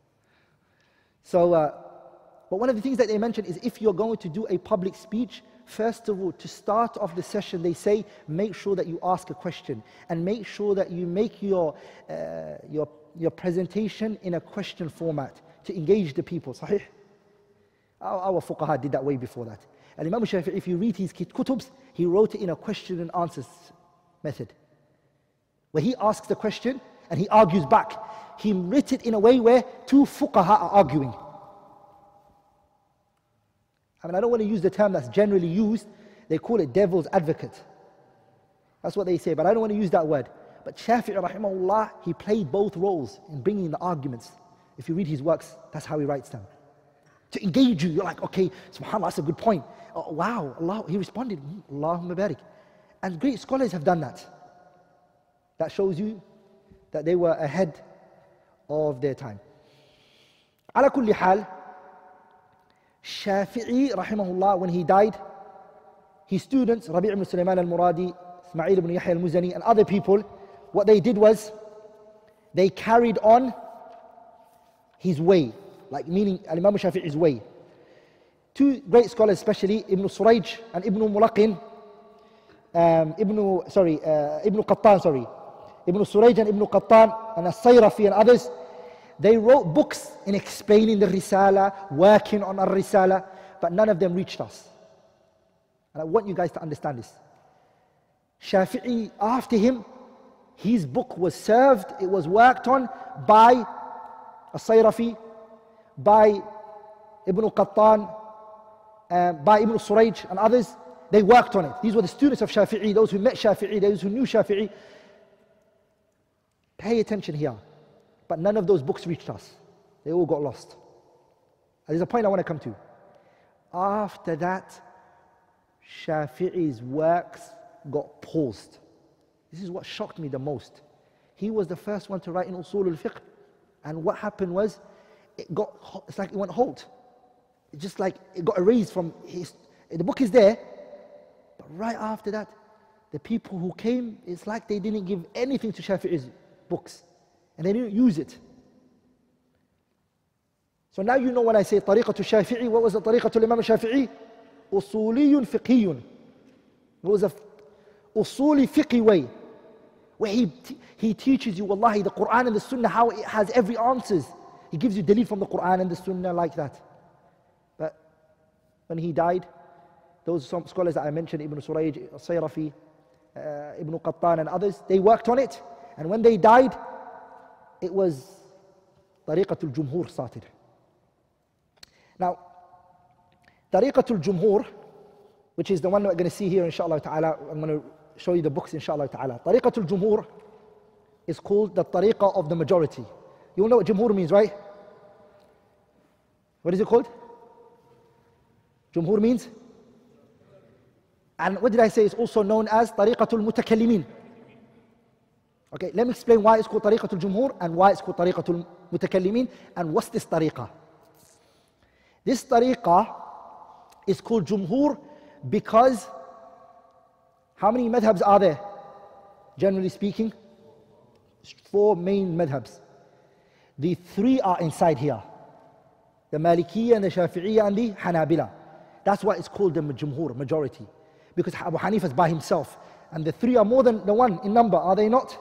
Speaker 1: but one of the things that they mention is, if you're going to do a public speech, first of all, to start off the session, they say, make sure that you ask a question, and make sure that you make your presentation in a question format to engage the people. Sahih? Our fuqaha did that way before that. And Imam Shafi'i, if you read his kutubs, he wrote it in a question and answers method, where he asks the question and he argues back. He wrote it in a way where two fuqaha are arguing. I mean, I don't want to use the term that's generally used. They call it devil's advocate. That's what they say, but I don't want to use that word. But Shafi'i rahimahullah, he played both roles in bringing the arguments. If you read his works, that's how he writes them. To engage you, you're like, okay, subhanAllah, that's a good point. Oh, wow, Allah, he responded, Allahumma barik. And great scholars have done that. That shows you that they were ahead of their time. Ala kulli hal, Shafi'i rahimahullah, when he died, his students, Rabi' ibn Sulaiman al-Muradi, Ismail ibn Yahya al-Muzani, and other people, what they did was, they carried on his way, like meaning Imam Shafi'i's way. Two great scholars especially, Ibn Surayj and Ibn Mulaqin, Ibn Qattan, Ibn Surayj and Ibn Qattan and As-Sayrafi and others, they wrote books in explaining the Risala, working on Ar-Risala, but none of them reached us. And I want you guys to understand this. Shafi'i, after him, his book was served, it was worked on by As-Sayrafi, by Ibn Qattan, by Ibn Surayj and others. They worked on it. These were the students of Shafi'i, those who met Shafi'i, those who knew Shafi'i. Pay attention here. but none of those books reached us. They all got lost. And there's a point I want to come to. After that, Shafi'i's works got paused. This is what shocked me the most. He was the first one to write in Usul al-Fiqh, and what happened was, it's like it went halt. It just like it got erased from his. The book is there, but right after that, the people who came, it's like they didn't give anything to Shafi'i's books, and they didn't use it. So now you know when I say Tariqatul Shafi'i, what was the Tariqatul Imam Shafi'i? Usuliyun fiqhiyun. It was a usuli fiqhi way, where he teaches you, wallahi, the Quran and the Sunnah, how it has every answers. He gives you dalil from the Quran and the Sunnah like that. But when he died, those some scholars that I mentioned, Ibn Surayj, Sayrafi, Ibn Qattan and others, they worked on it. And when they died, it was Tariqatul Jumhur started. Now, Tariqatul Jumhur, which is the one we're going to see here, inshallah ta'ala, I'm going to show you the books, inshallah ta'ala. Tariqatul Jumhur is called the Tariqa of the majority. You all know what Jumhur means, right? What is it called? Jumhur means? And what did I say? It's also known as Tariqatul Mutakallimin. Okay, let me explain why it's called Tariqatul Jumhur and why it's called Tariqatul Mutakallimin and what's this Tariqa. This Tariqa is called Jumhur because how many madhabs are there? Generally speaking, 4 main madhabs. The 3 are inside here. The Malikiyya and the Shafi'iyya and the Hanabila. That's why it's called the Jumhur, majority. Because Abu Hanifa is by himself. And the 3 are more than the 1 in number, are they not?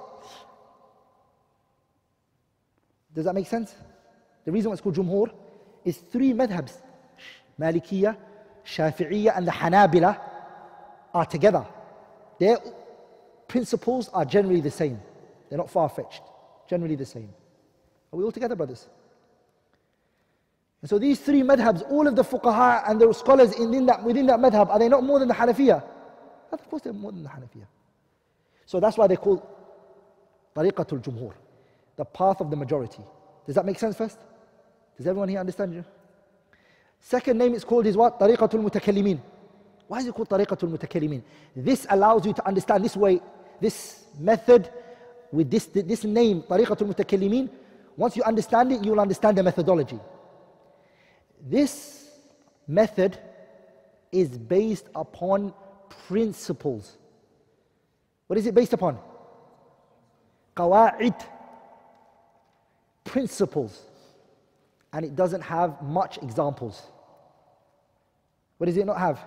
Speaker 1: Does that make sense? The reason why it's called Jumhur is 3 madhabs. Malikiyya, Shafi'iyya and the Hanabila are together. Their principles are generally the same. They're not far-fetched. Generally the same. Are we all together, brothers? And so these 3 madhabs, all of the fuqaha and the scholars within that madhab, are they not more than the Hanafiya? Of course they're more than the Hanafiya. So that's why they call Tariqatul Jumhur, the path of the majority. Does that make sense first? Does everyone here understand you? Second name it's called is what? Tariqatul Mutakallimin. Why is it called Tariqatul Mutakallimin? This allows you to understand this way, this method, with this name, Tariqatul Mutakallimin. Once you understand it, you will understand the methodology. This method is based upon principles. What is it based upon? Qawa'id. Principles. And it doesn't have much examples. What does it not have?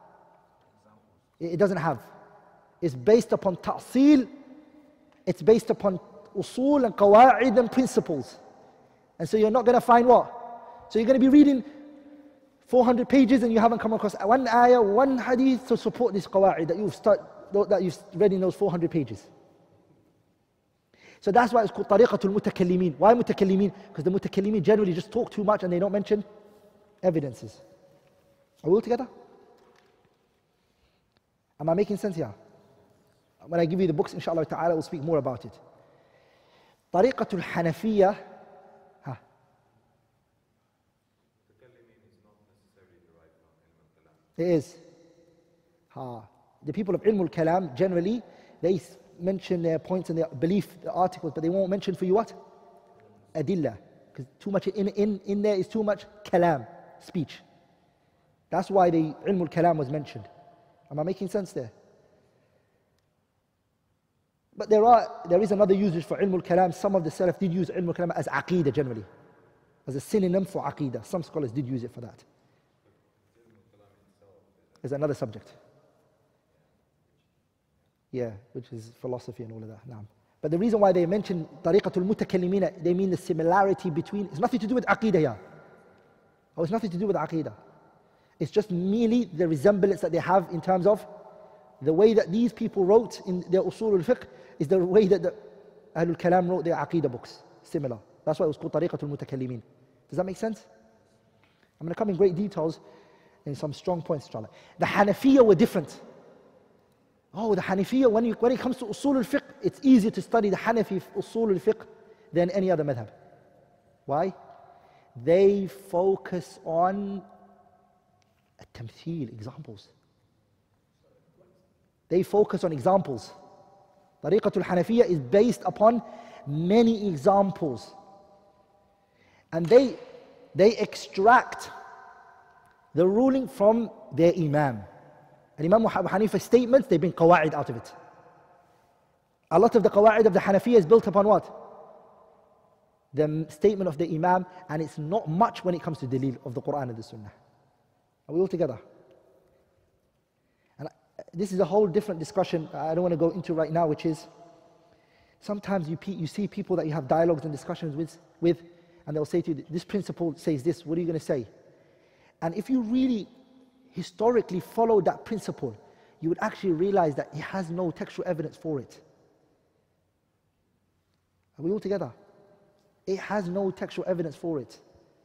Speaker 1: It doesn't have. It's based upon ta'sil. It's based upon usul and qawa'id and principles. And so you're not going to find what? So you're going to be reading 400 pages and you haven't come across one ayah, one hadith to support this qawa'id that you've read in those 400 pages. So that's why it's called Tariqatul Mutakallimin. Why Mutakallimin? Because the Mutakallimin generally just talk too much and they don't mention evidences. Are we all together? Am I making sense here? When I give you the books, inshallah ta'ala, we'll speak more about it. Tariqatul Hanafiyya. It is. The people of Ilm al-Kalam, generally, they mention their points and their belief, the articles, but they won't mention for you what? Adillah. Because too much in there is too much kalam, speech. That's why the Ilm al-Kalam was mentioned. Am I making sense there? But there is another usage for Ilm al-Kalam. Some of the Salaf did use Ilm al-Kalam as Aqeedah generally, as a synonym for Aqeedah. Some scholars did use it for that. Is another subject. Yeah, which is philosophy and all of that. Naam. But the reason why they mention Tariqatul Mutakallimina, they mean the similarity between, it's nothing to do with Aqeedah here. Oh, it's nothing to do with Aqeedah. It's just merely the resemblance that they have in terms of the way that these people wrote in their Usul al-Fiqh is the way that the Ahlul Kalam wrote their Aqeedah books. Similar. That's why it was called Tariqatul Mutakallimin. Does that make sense? I'm going to come in great details in some strong points, inshallah. The Hanafiyya were different. Oh, the Hanafiyya, when it comes to Usul al-Fiqh, it's easier to study the Hanafi Usul al-Fiqh than any other madhab. Why? They focus on tamtheel, examples. They focus on examples. Tariqatul Hanafiya is based upon many examples. And they extract the ruling from their Imam. And Imam Abu Hanifa's statements, they bring qawa'id out of it. A lot of the qawa'id of the Hanafiya is built upon what? The statement of the Imam, and it's not much when it comes to dalil of the Quran and the Sunnah. Are we all together? And this is a whole different discussion I don't want to go into right now, which is sometimes you see people that you have dialogues and discussions with, and they'll say to you, this principle says this, what are you going to say? And if you really historically follow that principle, you would actually realize that it has no textual evidence for it. Are we all together? It has no textual evidence for it.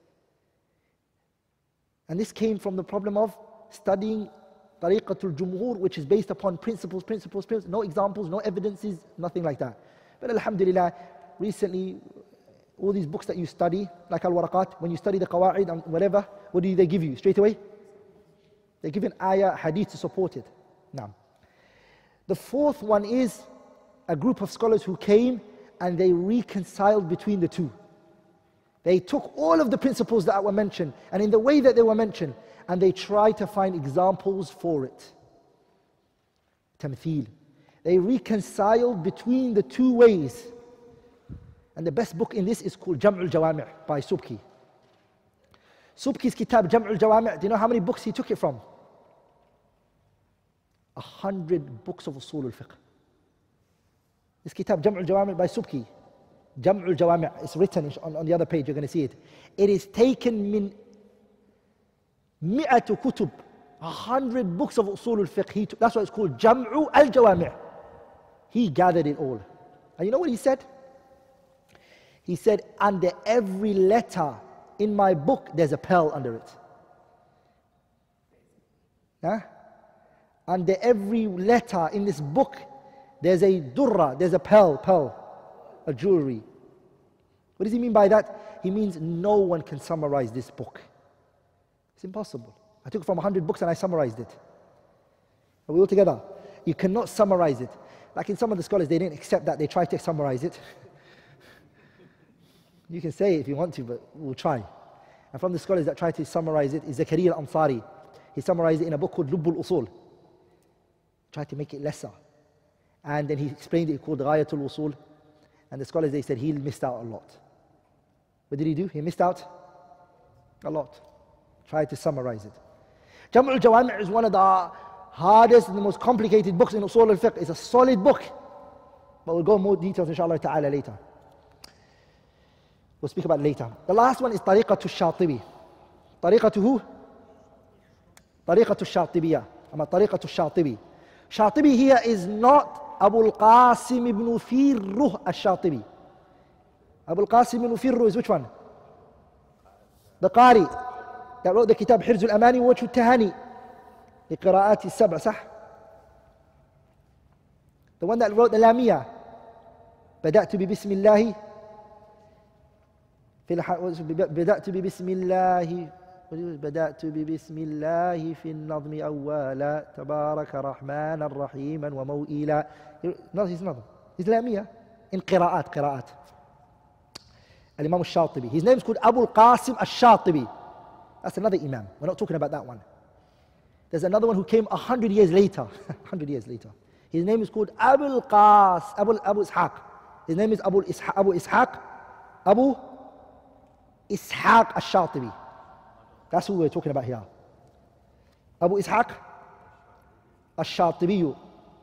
Speaker 1: And this came from the problem of studying Tariqatul Jumhur, which is based upon principles, no examples, no evidences, nothing like that. But alhamdulillah, recently, all these books that you study, like Al-Waraqat, when you study the Qawa'id and whatever, what do they give you straight away? They give an ayah, hadith to support it. Now, the fourth one is a group of scholars who came and they reconciled between the two. They took all of the principles that were mentioned, and in the way that they were mentioned, and they tried to find examples for it. Tamtheel. They reconciled between the two ways. And the best book in this is called Jam'ul Jawami' by Subki. Subki's kitab Jam'ul Jawami', do you know how many books he took it from? 100 books of Usul al-Fiqh. This kitab Jam'ul Jawami' by Subki. Jam'ul Jawami', it's written on the other page, you're going to see it. It is taken min mi'atu kutub, 100 books of Usul al-Fiqh. That's why it's called Jam'u al-Jawami'. He gathered it all. And you know what he said? He said, under every letter in my book, there's a pearl under it. Huh? Under every letter in this book, there's a durra, there's a pearl, a jewelry. What does he mean by that? He means no one can summarize this book. It's impossible. I took it from 100 books and I summarized it. Are we all together? You cannot summarize it. Like in some of the scholars, they didn't accept that, they tried to summarize it. You can say it if you want to, but we'll try. And from the scholars that tried to summarize it is Zakaria al-Ansari. He summarized it in a book called Lubbul Usul. Tried to make it lesser. And then he explained it called Ghayatul Usul. And the scholars, they said he missed out a lot. What did he do? He missed out a lot. Tried to summarize it. Jam'ul Jawami' is one of the hardest and the most complicated books in Usul al-Fiqh. It's a solid book. But we'll go more details inshallah ta'ala later. We'll speak about it later. The last one is Tariqatul Shatibi. Tariqatu who? Tariqatul Shatibiyah. Tariqatul Shatibi. Shatibi here is not Abu al-Qasim ibn Firruh al-Shatibi. Abu al-Qasim ibn Firruh is which one? The Qari that wrote the kitab Hirzul Amani wa Wajhu Tahani. لقراءات السبع صح؟ The one that wrote the Lamiyah. بدأت ببسم الله بدأت ببسم الله في النظم أولا تبارك رحمن رحيما وموئلا. No, he's not. He's Lamiyah. In قراءات. Al-Imam al-Shatibi. His name is called Abu al-Qasim al-Shatibi. That's another Imam. We're not talking about that one. There's another one who came 100 years later. 100 years later. His name is called Abu Ishaq. His name is Abu Ishaq al-Shatibi. That's who we're talking about here. Abu Ishaq al-Shatibi.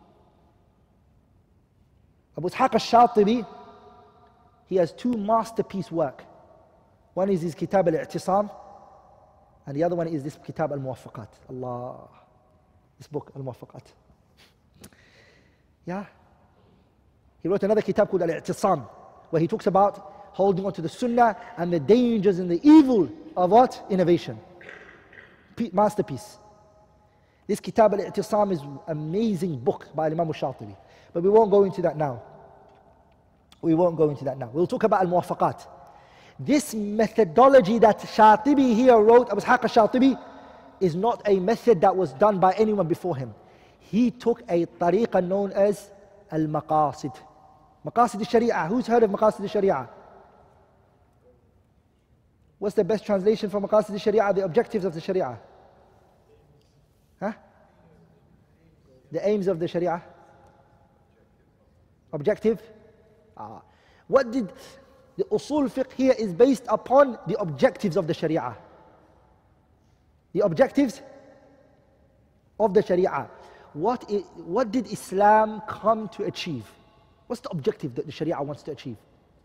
Speaker 1: Abu Ishaq al-Shatibi, he has two masterpiece work. One is his Kitab al-I'tisam, and the other one is this Kitab al-Muwaffaqat. Allah. This book, al-Muwaffaqat. Yeah. He wrote another kitab called al-I'tisam, where he talks about holding on to the Sunnah and the dangers and the evil of what? Innovation. Masterpiece. This Kitab al-I'tisam is an amazing book by Imam al-Shatibi. But we won't go into that now. We won't go into that now. We'll talk about al-muwafaqat. This methodology that Shatibi here wrote, Abu Ishaq al-Shatibi, is not a method that was done by anyone before him. He took a tariqah known as al-maqasid. Maqasid al-Sharia. Who's heard of Maqasid al-Sharia? What's the best translation for Maqasid al-Sharia? The objectives of the Sharia. Huh? The aims of the Sharia. Objective? What did the usul fiqh here is based upon the objectives of the Sharia. The objectives of the Sharia. What did Islam come to achieve? What's the objective that the Sharia wants to achieve?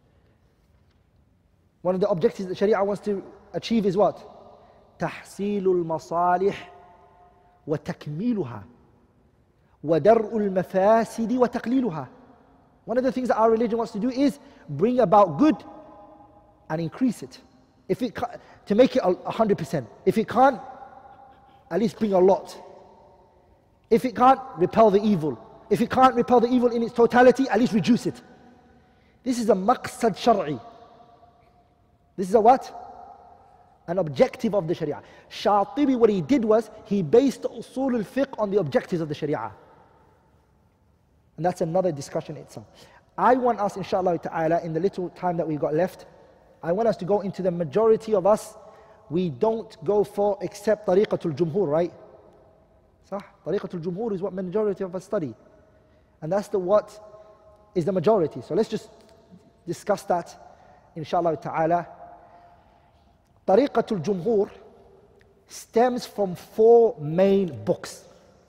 Speaker 1: One of the objectives that Sharia wants to achieve is what? تحصيل المصالح وتكميلها ودرء المفاسد وتقليلها. One of the things that our religion wants to do is bring about good and increase it. To make it 100%. If it can't, at least bring a lot. If it can't, repel the evil. If it can't repel the evil in its totality, at least reduce it. This is a maqsad shar'i. This is a what? An objective of the Sharia. Shatibi, what he did was, he based usul al-fiqh on the objectives of the Sharia. And that's another discussion itself. I want us, inshallah ta'ala, in the little time that we've got left, I want us to go into the majority of us, we don't go for except tariqatul jumhur, right? Sah? Tariqatul jumhur is what majority of us study. And that's what is the majority. So let's just discuss that, inshallah ta'ala. Tariqatul jumhur stems from 4 main books.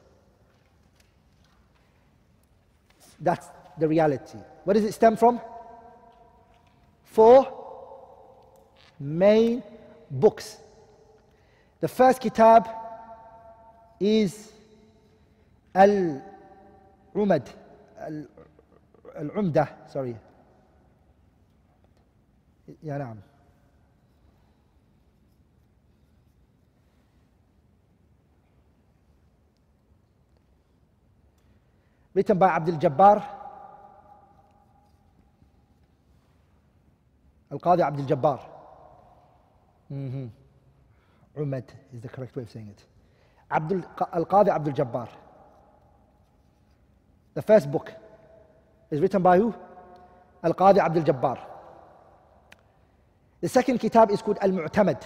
Speaker 1: That's the reality. Where does it stem from? 4 main books. The first kitab is Al-Umdah, sorry. Ya na'am. Written by Abdul Jabbar, Al-Qadi Abdul Jabbar. Umad is the correct way of saying it. Al-Qadi Abdul Jabbar. The first book is written by who? Al-Qadi Abdul Jabbar. The second kitab is called Al-Mu'tamad.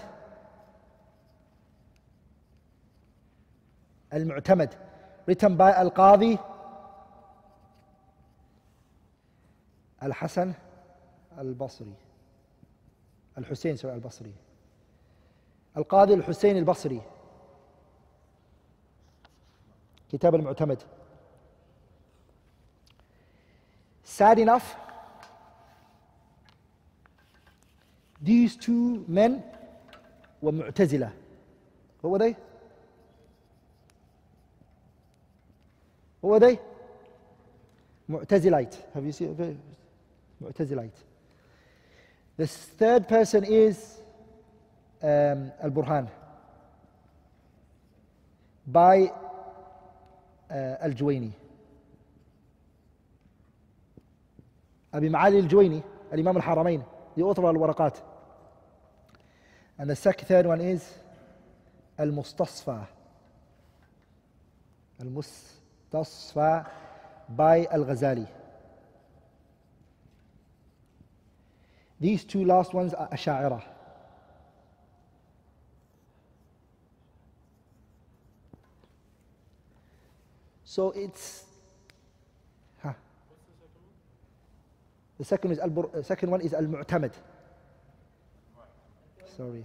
Speaker 1: Al-Mu'tamad, written by Al-Qadi Al-Hasan Al-Basri. Al-Hussein, sorry, Al-Basri. Al-Qadi Al-Hussein Al-Basri. Kitab Al-Mu'tamad. Sad enough, these 2 men were Mu'tazila. What were they? What were they? Mu'tazilite. Have you seen it? Mu'tazilite. The third person is Al-Burhan by Al-Juwayni. Abi Ma'ali Al-Juwayni, Al-Imam Al-Haramain, the author of Al-Waraqat. And the third one is Al-Mustasfa. Al-Mustasfa by Al-Ghazali. These 2 last ones are Asha'ira. So it's... The second one is Al-Mu'tamad. Sorry.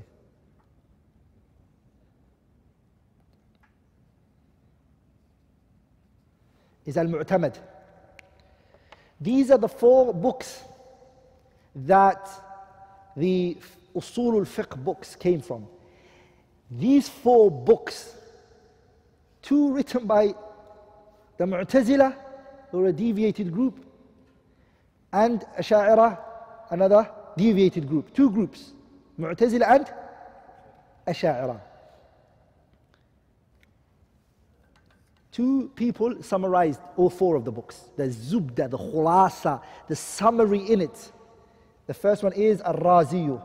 Speaker 1: Is Al-Mu'tamad. These are the 4 books that the Usul al-Fiqh books came from. These 4 books, 2 written by the Mu'tazila, who are a deviated group, and Asha'ira, another deviated group. 2 groups, Mu'tazila and Asha'ira. Two people summarized all four of the books. The Zubda, the Khulasa, the summary in it. The first one is Al-Raziyu.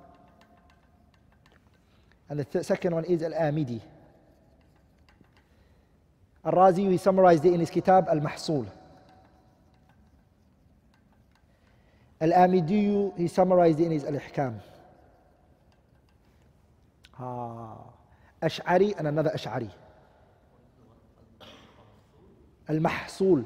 Speaker 1: And the second one is Al-Amidi. Al-Raziyu, he summarized it in his kitab Al-Mahsul. Al-Amidiyu, he summarized it in his Al-Ihkam. Ash'ari and another Ash'ari. Al-Mahsul.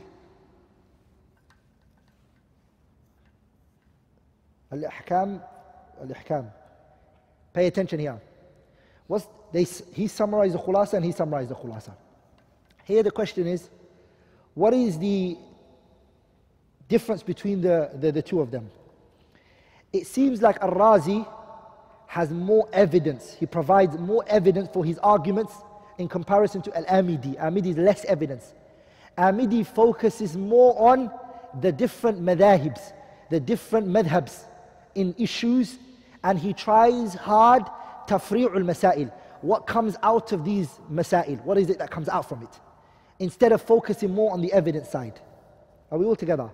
Speaker 1: Al-Ihkam. Al-Ihkam. Pay attention here. He summarized the Khulasa and he summarized the Khulasa. Here the question is, what is the difference between the two of them? It seems like Al-Razi has more evidence. He provides more evidence for his arguments in comparison to Al-Amidi. Amidi is less evidence. Amidi focuses more on the different madhahibs, the different madhabs in issues, and he tries hard tafri'ul masail. What comes out of these masail? What is it that comes out from it? Instead of focusing more on the evidence side. Are we all together?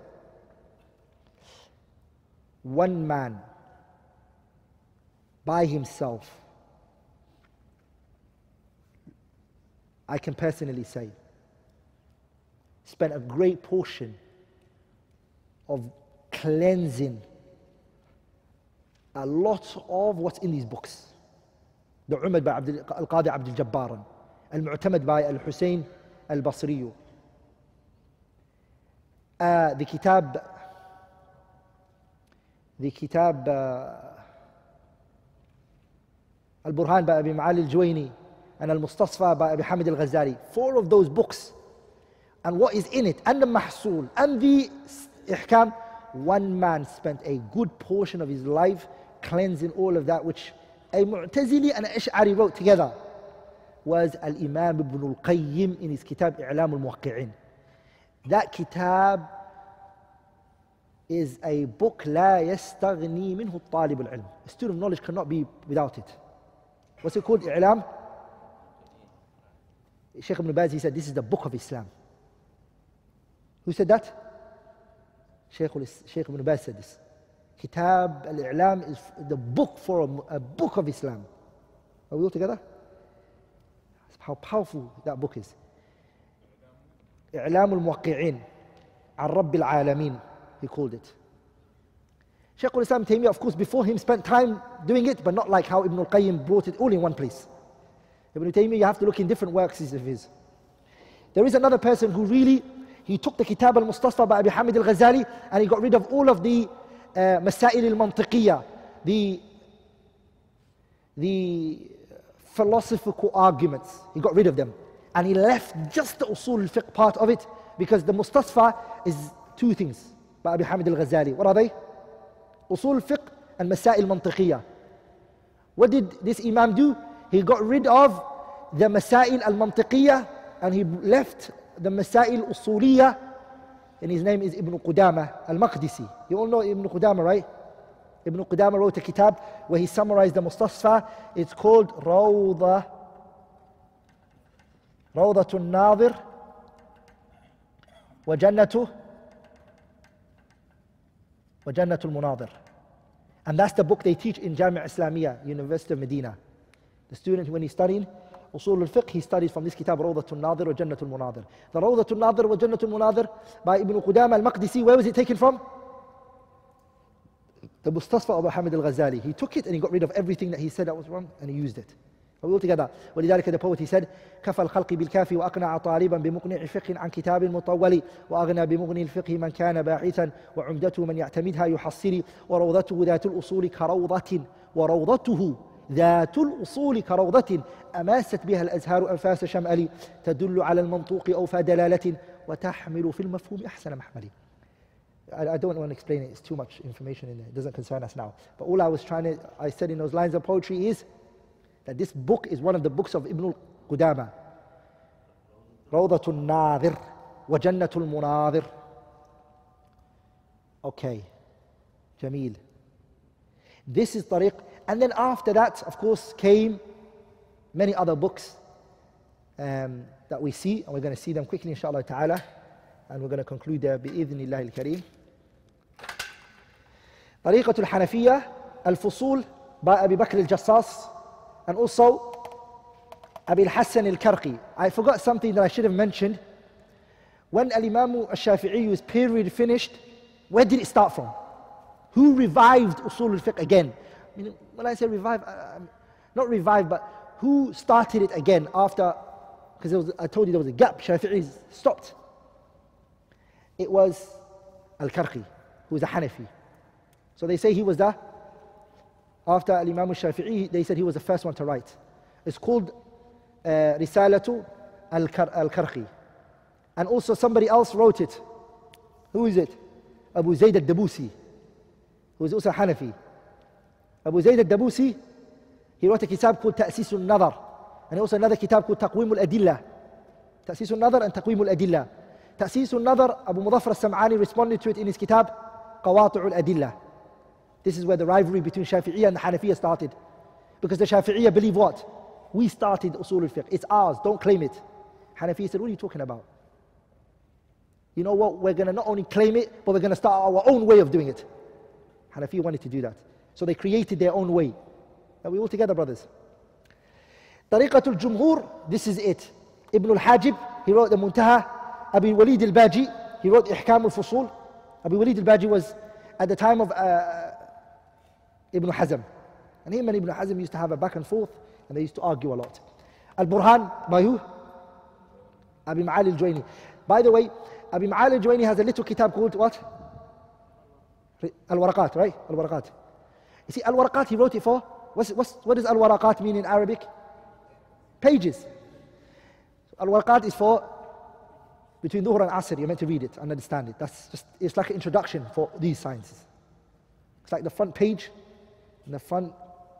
Speaker 1: One man by himself, I can personally say, spent a great portion of cleansing a lot of what's in these books. The Umad by Al-Qadi Abdul Jabbaran, Al-Mu'tamad by Al-Hussein Al-Basriyu, the kitab Al-Burhan by Abi Ma'ali Al-Juwayni, and Al-Mustasfa by Abi Hamid Al-Ghazali. Four of those books, and what is in it, and the Mahsul, and the Ihkam, one man spent a good portion of his life cleansing all of that which a Mu'tazili and Ash'ari wrote together. Was Al-Imam Ibn Al-Qayyim in his kitab I'lam Al-Muwaqqi'in. That kitab is a book لا يستغني منه الطالب العلم. A student of knowledge cannot be without it. What's it called? I'lam? Shaykh Ibn Baz, he said, this is the book of Islam. Who said that? Shaykh Ibn Baz said this. Kitab Al-I'lam is the book for a book of Islam. Are we all together? How powerful that book is. I'lam Al-Muwaqqi'in An Rabbil Alameen, he called it. Shaykh al-Islam Taymiyyah, of course, before him spent time doing it, but not like how Ibn al-Qayyim brought it all in one place. Ibn Taymiyyah, you have to look in different works of his. There is another person who really, he took the Kitab al-Mustasfa by Abi Hamid al-Ghazali and he got rid of all of the Masail al-Mantiqiyya, the philosophical arguments. He got rid of them. And he left just the Usul al-Fiqh part of it, because the Mustasfa is two things by Abi Hamid al-Ghazali. What are they? Usul al-Fiqh and Masail al-Mantiqiyya. What did this Imam do? He got rid of the Masail al-Mantiqiyya and he left the Masail al-Usuliyya, and his name is Ibn Qudama al-Maqdisi. You all know Ibn Qudama, right? Ibn Qudama wrote a kitab where he summarized the Mustasfa. It's called Rawdatul Nadir wa Jannatul Munadir. And that's the book they teach in Jami'ah Islamiyah, University of Medina. The student, when he's studying Usul al-Fiqh, he studies from this kitab Rawdatul Nadir wa Jannatul Munadir. The Rawdatul Nadir wa Jannatul Munadir by Ibn Qudama al-Maqdisi, where was it taken from? The Mustasfa of Hamid al-Ghazali. He took it and he got rid of everything that he said that was wrong and he used it. All together. ولذلك the poet, he said, كفى الخلق بالكافي وأقنع طالبا بمقنع فقه عن كتاب مطول وأغنى بمغني الفقه من كان باحثا وعمدته من يعتمدها يحصل وروضته ذات الأصول كروضة وروضته ذات الأصول كروضة أماست بها الأزهار أنفاس شمأل تدل على المنطوق أوفى دلالة وتحمل في المفهوم أحسن محمل. I don't want to explain it, it's too much information in there, it doesn't concern us now. But all I said in those lines of poetry is that this book is one of the books of Ibn Qudama. Rawdatul Nadir wa Jannatul Munadir. Okay, Jameel. This is Tariq. And then after that, of course, came many other books that that we see, and we're going to see them quickly inshallah ta'ala, and we're going to conclude there بإذن الله الكريم. طريقة الحنفية الفصول by Abi Bakr al-Jassas, and also Abi al-Hassan al-Karqi. I forgot something that I should have mentioned. When Al-Imam al-Shafi'i's period finished, where did it start from? Who revived Usul al-Fiqh again? I mean, when I say revive, not revive, but who started it again after, because I told you there was a gap, Shafi'i stopped. It was Al-Karqi, who was a Hanafi. So they say he was the, after Al-Imam al-Shafi'i, they said he was the first one to write. It's called Risalatu Al-Karqi. And also somebody else wrote it. Who is it? Abu Zayd al-Dabusi, who is also a Hanafi. Abu Zayd al-Dabusi, he wrote a kitab called Ta'sis al-Nadar, and also another kitab called Taqwim al-Adillah. Ta'sis al-Nadar and Taqwim al-Adillah. Ta'sis al-Nadar, Abu Mudaffar al-Sam'ani responded to it in his kitab Qawati' al-Adillah. This is where the rivalry between Shafi'iyya and the Hanafiya started. Because the Shafi'iyya believe what? We started Usul al-Fiqh. It's ours, don't claim it. Hanafiya said, what are you talking about? You know what, we're going to not only claim it, but we're going to start our own way of doing it. Hanafiya wanted to do that. So they created their own way. Are we all together, brothers? Tariqatul Jumhur, this is it. Ibn al-Hajib, he wrote the Muntaha. Abi Walid al-Baji, he wrote Ihkam al-Fusul. Abi Walid al-Baji was at the time of Ibn Hazm. And him and Ibn Hazm used to have a back and forth, and they used to argue a lot. Al-Burhan, by who? Abi Ma'ali al-Juwayni. By the way, Abi Ma'ali al-Juwayni has a little kitab called what? Al-Waraqat, right? Al-Waraqat. You see, Al-Waraqat, he wrote it for, what does Al-Waraqat mean in Arabic? Pages. Al-Waraqat is for between Dhuhr and Asr, you're meant to read it and understand it. That's just, it's like an introduction for these sciences. It's like the front page, and the front,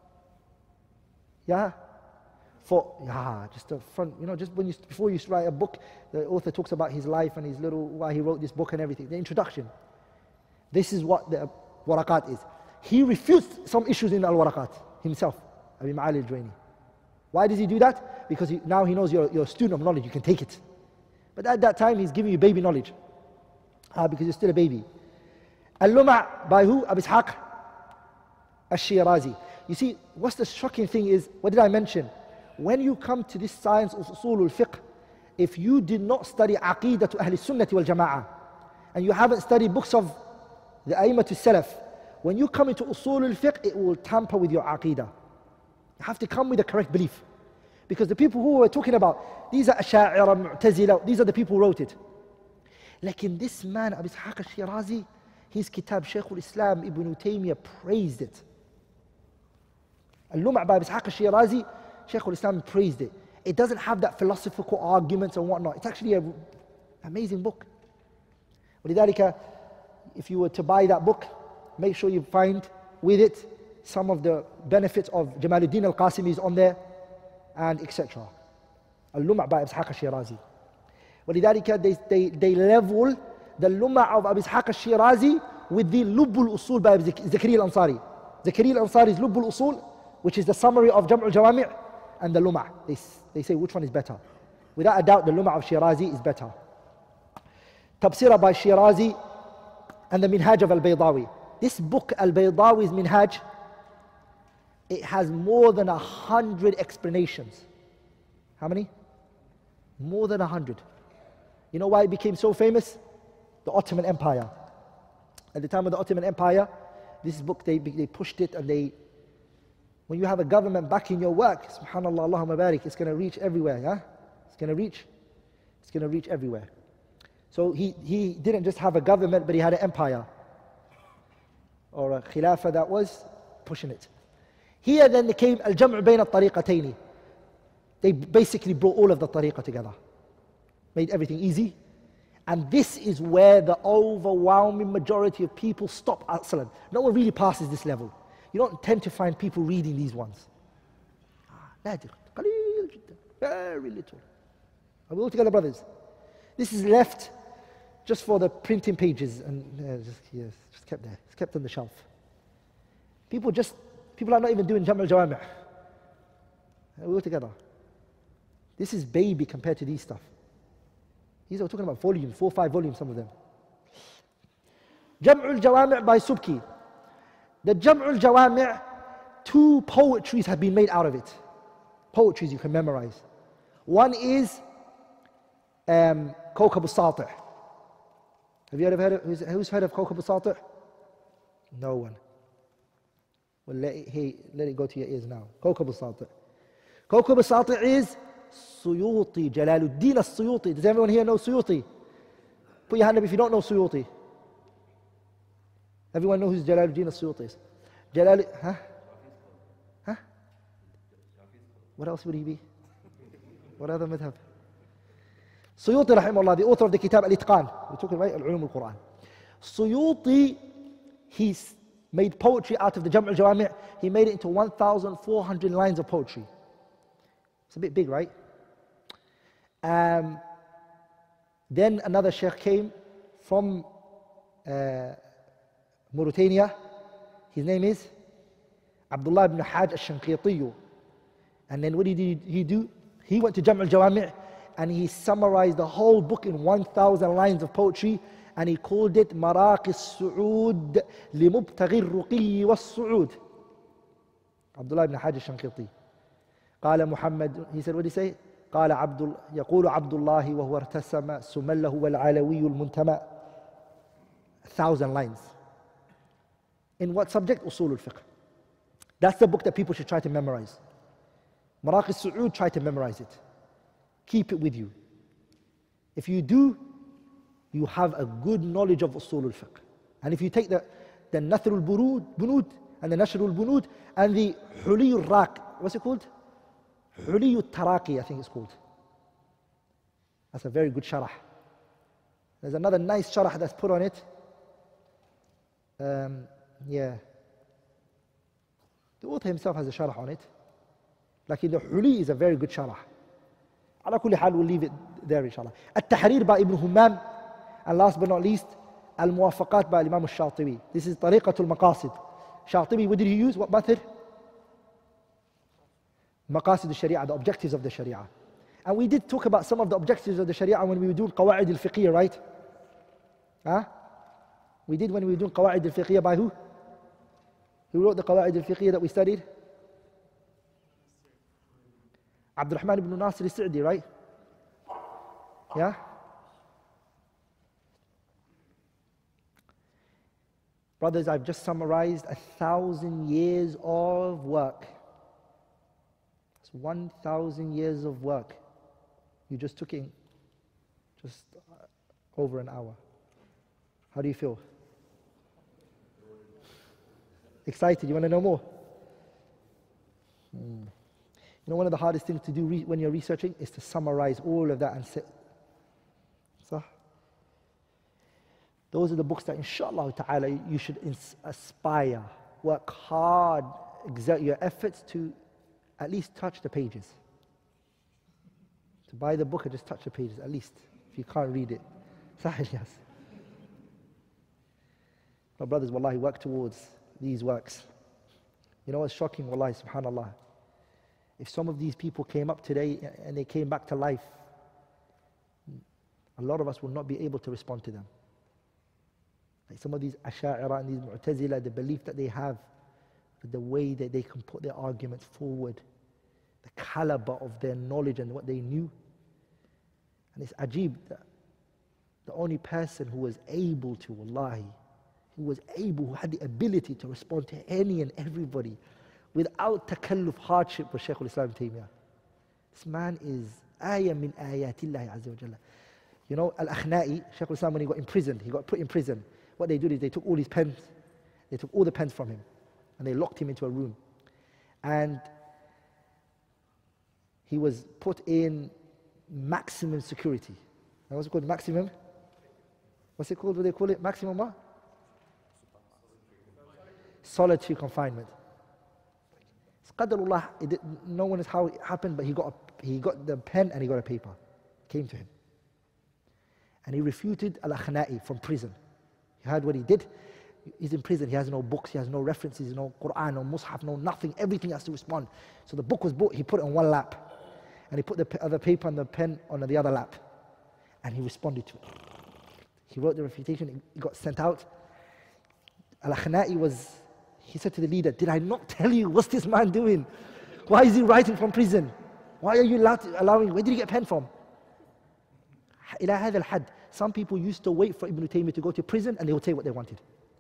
Speaker 1: just the front, you know, just when you, before you write a book, the author talks about his life and his little, why he wrote this book and everything, the introduction. This is what the Waraqat is. He refutes some issues in Al-Waraqat himself, Abi Ma'ali al-Juwayni. Why does he do that? Because now he knows you're a student of knowledge, you can take it. But at that time, he's giving you baby knowledge. Because you're still a baby. Al-Luma' by who? Abi Ishaq al-Shirazi. You see, what's the shocking thing is, what did I mention? When you come to this science of Usul al-Fiqh, if you did not study Aqidah to Ahl Sunnati wal Jama'ah, and you haven't studied books of the Aimah to Salaf, when you come into Usul al-Fiqh, it will tamper with your Aqidah. You have to come with the correct belief. Because the people who we're talking about, these are Asha'ira, Mu'tazila, these are the people who wrote it. Like in this man, Abi Ishaq al-Shirazi, his kitab, Shaykh al-Islam, Ibn Taymiyyah praised it. Al-Luma' by Abi Ishaq al-Shirazi, Shaykh al-Islam praised it. It doesn't have that philosophical arguments and whatnot. It's actually an amazing book. ولذلك, if you were to buy that book, make sure you find with it some of the benefits of Jamaluddin al-Qasimi is on there, and etc. Al-Luma' by Abi Ishaq al-Shirazi. ولذلك they level the Luma' of Abi Ishaq al-Shirazi with the Lubb al-Usul by Zakaria al-Ansari. Zakaria al-Ansari's Lubb al-Usul, which is the summary of Jam' al-Jawami', and the Luma'. They say which one is better. Without a doubt, the Luma' of Shirazi is better. Tabsira by Shirazi and the Minhaj of al-Baydawi. This book, al-Baydawi's Minhaj, it has more than 100 explanations. How many? More than 100. You know why it became so famous? The Ottoman Empire. At the time of the Ottoman Empire, this book, they pushed it, and when you have a government backing your work, subhanallah, Allahumma barik, it's going to reach everywhere, yeah? It's going to reach everywhere. So he didn't just have a government, but he had an empire, or a khilafah that was pushing it. Here then came al-jam'u bayn al-tariqatayn. They basically brought all of the tariqah together, made everything easy. And this is where the overwhelming majority of people stop aslan. No one really passes this level. You don't tend to find people reading these ones. Very little. Are we all together, brothers? This is left just for the printing pages, and just kept there. It's kept on the shelf. People are not even doing Jam' al-Jawami'. Are we all together? This is baby compared to these stuff. These are talking about volumes, 4 or 5 volumes, some of them. Jam'ul Jawami' by Subki. The Jam'ul Jawami', 2 poetries have been made out of it. Poetries you can memorize. One is Kawkab al-Sati'. Have you ever heard of, who's heard of Kawkab al-Sati'? No one. Well, let it go to your ears now. Kawkab al-Sati'. Kawkab al-Sati' is Suyuti, Jalaluddin al-Suyuti. Does everyone here know Suyuti? Put your hand up if you don't know Suyuti. Everyone know who's Jalaluddin al-Suyuti is? Huh? What else would he be? What other madhab? Suyuti rahimahullah, the author of the Kitab al-Itqan. We're talking about al-Ulum al-Quran. Suyuti, he's made poetry out of the Jam' al-Jawami'. He made it into 1,400 lines of poetry. It's a bit big, right? Then another sheikh came from Mauritania. His name is Abdullah ibn Hajj al-Shanqitiyu. And then what did he do? He went to Jam' al-Jawami' and he summarized the whole book in 1,000 lines of poetry, and he called it Maraqi al-Su'ud li-mubtaghi al-ruqi wal-Su'ud. Abdullah ibn Hajj al-Shanqiti. قال محمد, he said, what did he say? قال يقول عبد الله وهو ارتسم سمله والعلوي المنتمى. 1,000 lines. In what subject? Usul al-Fiqh. That's the book that people should try to memorize. Maraqi al-Su'ud, try to memorize it. Keep it with you. If you do, you have a good knowledge of Usul al-Fiqh. And if you take the Nathr al-Bunud and the Nashr al-Bunud and the Huli al-Raq, what's it called? Huli al-Taraqi, I think it's called. That's a very good sharah. There's another nice sharah that's put on it. Yeah. The author himself has a sharah on it. Like the Huli is a very good sharah. على كل حال, we'll leave it there inshallah. At-Tahrir by Ibn Humam. And last but not least, Al-Muwafaqat by Imam al-Shatibi. This is Tariqatul Maqasid. Shatibi, what did he use? What method? Maqasid al-Sharia, the objectives of the Sharia. And we did talk about some of the objectives of the Sharia when we were doing Qawa'id al-Fiqhiyya, right? Huh? We did when we were doing Qawa'id al-Fiqhiyya by who? Who wrote the Qawa'id al-Fiqhiyya that we studied? Abdurrahman ibn Nasir al-Sa'di, right? Yeah? Brothers, I've just summarized 1,000 years of work. It's 1,000 years of work. You just took in just over an hour. How do you feel? Excited? You want to know more? You know, one of the hardest things to do when you're researching is to summarize all of that and sit. So, those are the books that inshallah ta'ala you should aspire, work hard, exert your efforts to at least touch the pages. To buy the book and just touch the pages, at least, if you can't read it. Sahih, yes. My brothers, wallahi, work towards these works. You know what's shocking, wallahi, subhanallah? If some of these people came up today and they came back to life, a lot of us will not be able to respond to them. Like some of these Asha'ira and these Mu'tazila, the belief that they have, the way that they can put their arguments forward, the caliber of their knowledge and what they knew. And it's ajib that the only person who was able to, wallahi, who had the ability to respond to any and everybody without takalluf, hardship, was Shaykh al-Islam Taymiyyah. This man is ayah min ayatillahi azza wa jalla. You know, Al-Akhna'i, Shaykh al-Islam, when he got imprisoned, he got put in prison. What they did is they took all his pens, they took all the pens from him, and they locked him into a room. And he was put in maximum security. And what's it called? Maximum? What's it called? What do they call it? Maximum what? Solitary confinement. Qadarullah, no one knows how it happened, but he got the pen and he got a paper. It came to him. And he refuted Al-Akhna'i from prison. You heard what he did? He's in prison, he has no books, he has no references, no Quran, no Mus'haf, no nothing, everything has to respond. So the book was bought, he put it on one lap. And he put the other paper and the pen on the other lap. And he responded to it. He wrote the refutation, it got sent out. Al-Akhnai he said to the leader, did I not tell you, what's this man doing? Why is he writing from prison? Why are you allowing, where did he get a pen from? إلى هذا الحد. Some people used to wait for Ibn Taymiyyah to go to prison and they would say what they wanted.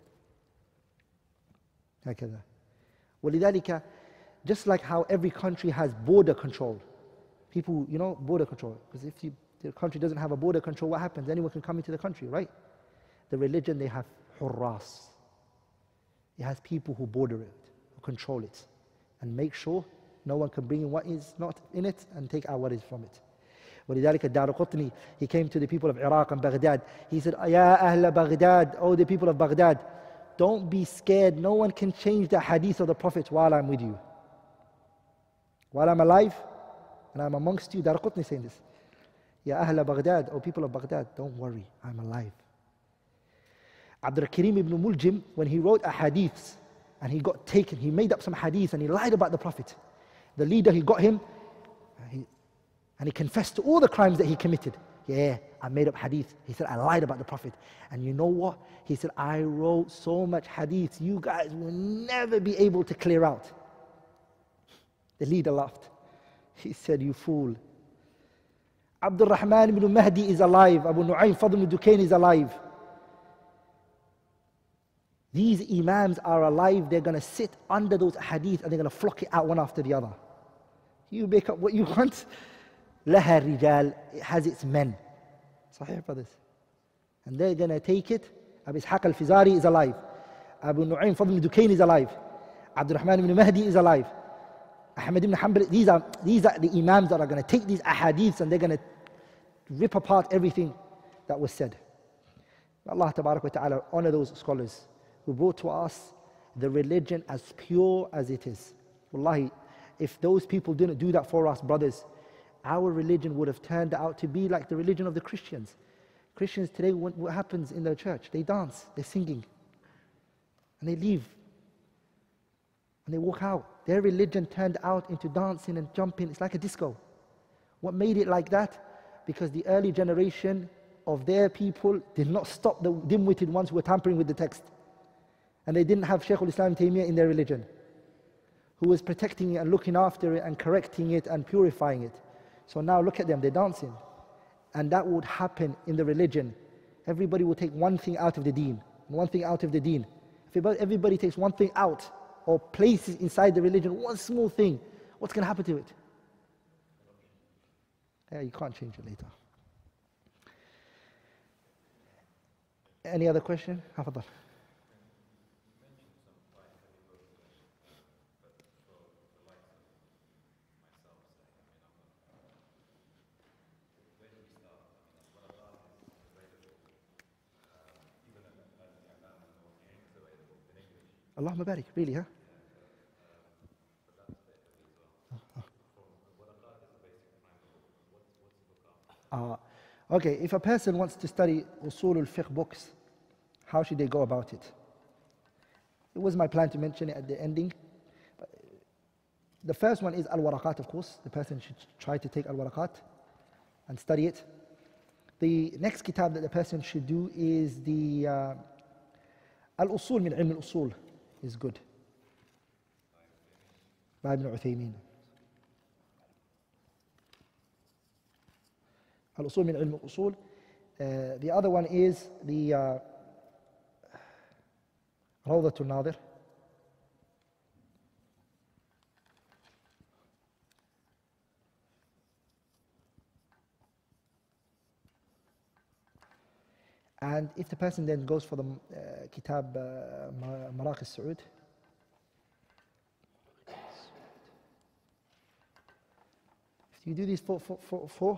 Speaker 1: هكذا. ولذلك, just like how every country has border control. People, border control. Because if the country doesn't have a border control, what happens? Anyone can come into the country, right? The religion, they have hurras. It has people who border it, who control it, and make sure no one can bring in what is not in it and take out what is from it. ولذلك الدارقطني, he came to the people of Iraq and Baghdad. He said, يا أهل بغداد, oh the people of Baghdad, don't be scared. No one can change the hadith of the Prophet while I'm with you. While I'm alive and I'm amongst you, Darqutni saying this. Ya Ahl Baghdad, oh people of Baghdad, don't worry, I'm alive. Abdul Karim ibn Muljim, when he wrote a hadith and he got taken, he made up some hadith and he lied about the Prophet. The leader, he got him and he confessed to all the crimes that he committed. Yeah, I made up hadith. He said, I lied about the Prophet. And you know what? He said, I wrote so much hadith, you guys will never be able to clear out. The leader laughed. He said, you fool. Abdul Rahman ibn Mahdi is alive. Abu Nu'aym Fadl ibn Dukayn is alive. These imams are alive. They're going to sit under those hadith and they're going to flock it out one after the other. You make up what you want. Laha rijal, it has its men. Sahih, brothers. And they're going to take it. Abu Ishaq al-Fizari is alive. Abu Nu'aym Fadl ibn Dukayn is alive. Abdul Rahman ibn Mahdi is alive. Ahmad ibn Hanbal, these are the imams that are going to take these ahadiths and they're going to rip apart everything that was said. Allah Tabarak wa Ta'ala honor those scholars who brought to us the religion as pure as it is. Wallahi, if those people didn't do that for us, brothers, our religion would have turned out to be like the religion of the Christians. Christians today, what happens in the church? They dance, they're singing, and they leave, and they walk out. Their religion turned out into dancing and jumping. It's like a disco. What made it like that? Because the early generation of their people did not stop the dim-witted ones who were tampering with the text. And they didn't have Shaykh al-Islam Taymiyyah in their religion, who was protecting it and looking after it and correcting it and purifying it. So now look at them, they're dancing. And that would happen in the religion. Everybody will take one thing out of the deen, and one thing out of the deen. If everybody takes one thing out, or places inside the religion, one small thing, what's going to happen to it? Yeah, you can't change it later. Any other question? Hafadhar. Allahumma barik, really, huh? Okay, if a person wants to study Usul al-Fiqh books, how should they go about it? It was my plan to mention it at the ending. The first one is Al-Waraqat, of course. The person should try to take Al-Waraqat and study it. The next kitab that the person should do is the Al-Usul min Ilm al-Usul is good, by Ibn Uthaymeen. Al-Usul min Ilm al-Usul. The other one is the Rawdatul Nadir. And if the person then goes for the Kitab Maraq al-Saud, if you do these four,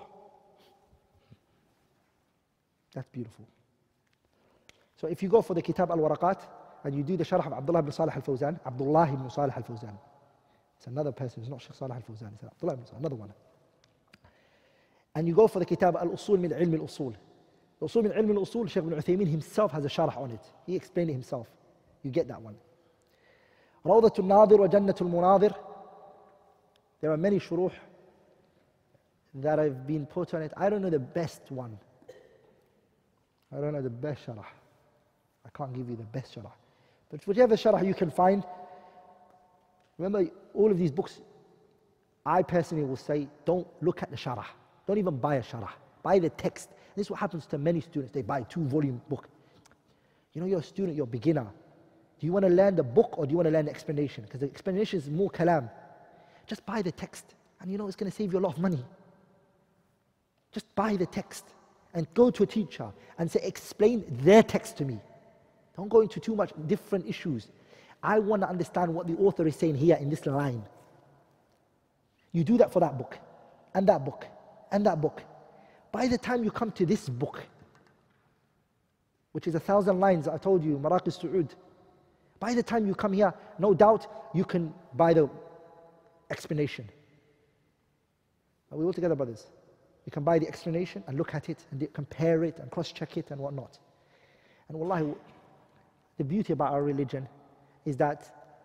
Speaker 1: that's beautiful. So if you go for the Kitab al-Waraqat and you do the Sharh of Abdullah ibn Salih al-Fawzan, Abdullah ibn Salih al-Fawzan, it's another person, it's not Shaykh Salih al-Fawzan, it's Abdullah ibn Salih, another one. And you go for the Kitab al-Usul min Ilm al-Usul. The Usul min Ilm al-Usul, Shaykh ibn Uthaymeen himself has a Sharh on it. He explained it himself. You get that one. Rawdatul Nadir wa Jannatul Munadir. There are many shuruh that have been put on it. I don't know the best one. I don't know the best sharah. I can't give you the best sharah. But whichever sharah you can find, remember all of these books, I personally will say, don't look at the sharah. Don't even buy a sharah. Buy the text. This is what happens to many students. They buy a 2-volume book. You know, you're a student, you're a beginner. Do you want to learn the book or do you want to learn the explanation? Because the explanation is more kalam. Just buy the text. And you know, it's going to save you a lot of money. Just buy the text and go to a teacher and say, explain their text to me. Don't go into too much different issues. I want to understand what the author is saying here in this line. You do that for that book, and that book, and that book. By the time you come to this book, which is 1,000 lines, I told you, Maraq al-Su'ud. By the time you come here, no doubt you can buy the explanation. Are we all together, brothers? You can buy the explanation and look at it and compare it and cross-check it and whatnot. And wallahi, the beauty about our religion is that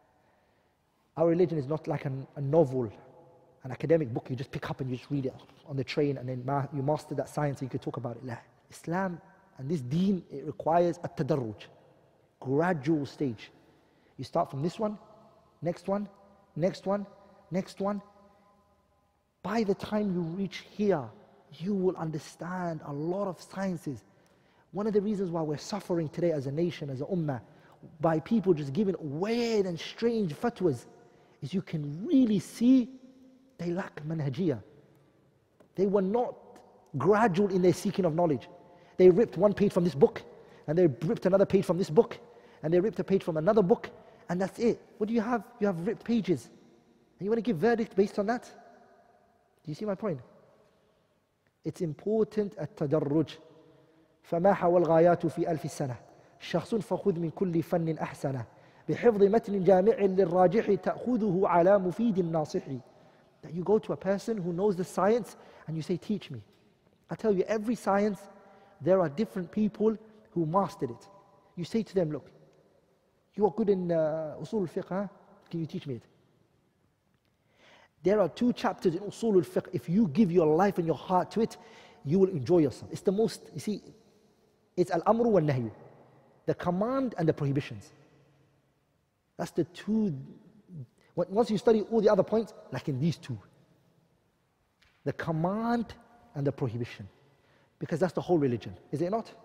Speaker 1: our religion is not like a novel, an academic book you just pick up and you just read it on the train and then you master that science and you could talk about it. La. Islam and this deen, it requires a tadarruj, gradual stage. You start from this one, next one, next one, next one. By the time you reach here, you will understand a lot of sciences. One of the reasons why we're suffering today as a nation, as a ummah, by people just giving weird and strange fatwas, is you can really see they lack manhajiyah. They were not gradual in their seeking of knowledge. They ripped one page from this book, and they ripped another page from this book, and they ripped a page from another book, and that's it. What do you have? You have ripped pages. And you want to give verdict based on that? Do you see my point? It's important التدرج. فما حوى الغايات في ألف سنة شخص فخذ من كل فن أحسنه بحفظ متن جامع للراجح تأخذه على مفيد ناصح. That you go to a person who knows the science and you say, teach me. I tell you, every science, there are different people who mastered it. You say to them, look, you are good in usul al-fiqh, huh? Can you teach me it? There are 2 chapters in usul al-fiqh. If you give your life and your heart to it, you will enjoy yourself. It's the most, you see, it's al-amru wal-nahyu, the command and the prohibitions. That's the 2. Once you study all the other points, like in these 2, the command and the prohibition, because that's the whole religion, is it not?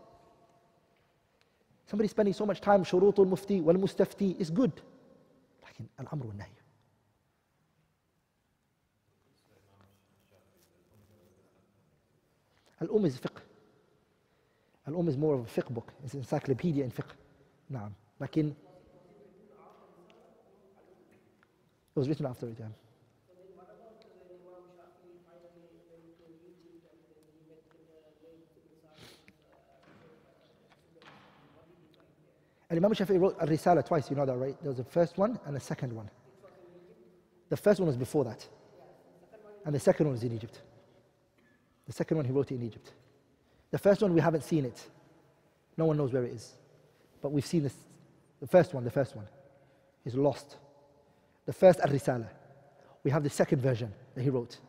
Speaker 1: Somebody spending so much time, shurutul mufti wal mustafti is good, like in al-amru wal-nahyu. Al-Umm is fiqh. Al-Umm is more of a fiqh book. It's an encyclopedia in fiqh. Naam. Lakin, it was written after it, yeah. And Imam Shafi'i wrote Al-Risala twice, you know that, right? There was the first one and the second one. The first one was before that. And the second one was in Egypt. The second one, he wrote it in Egypt. The first one, we haven't seen it. No one knows where it is. But we've seen this. The first one is lost. The first Al-Risala. We have the second version that he wrote.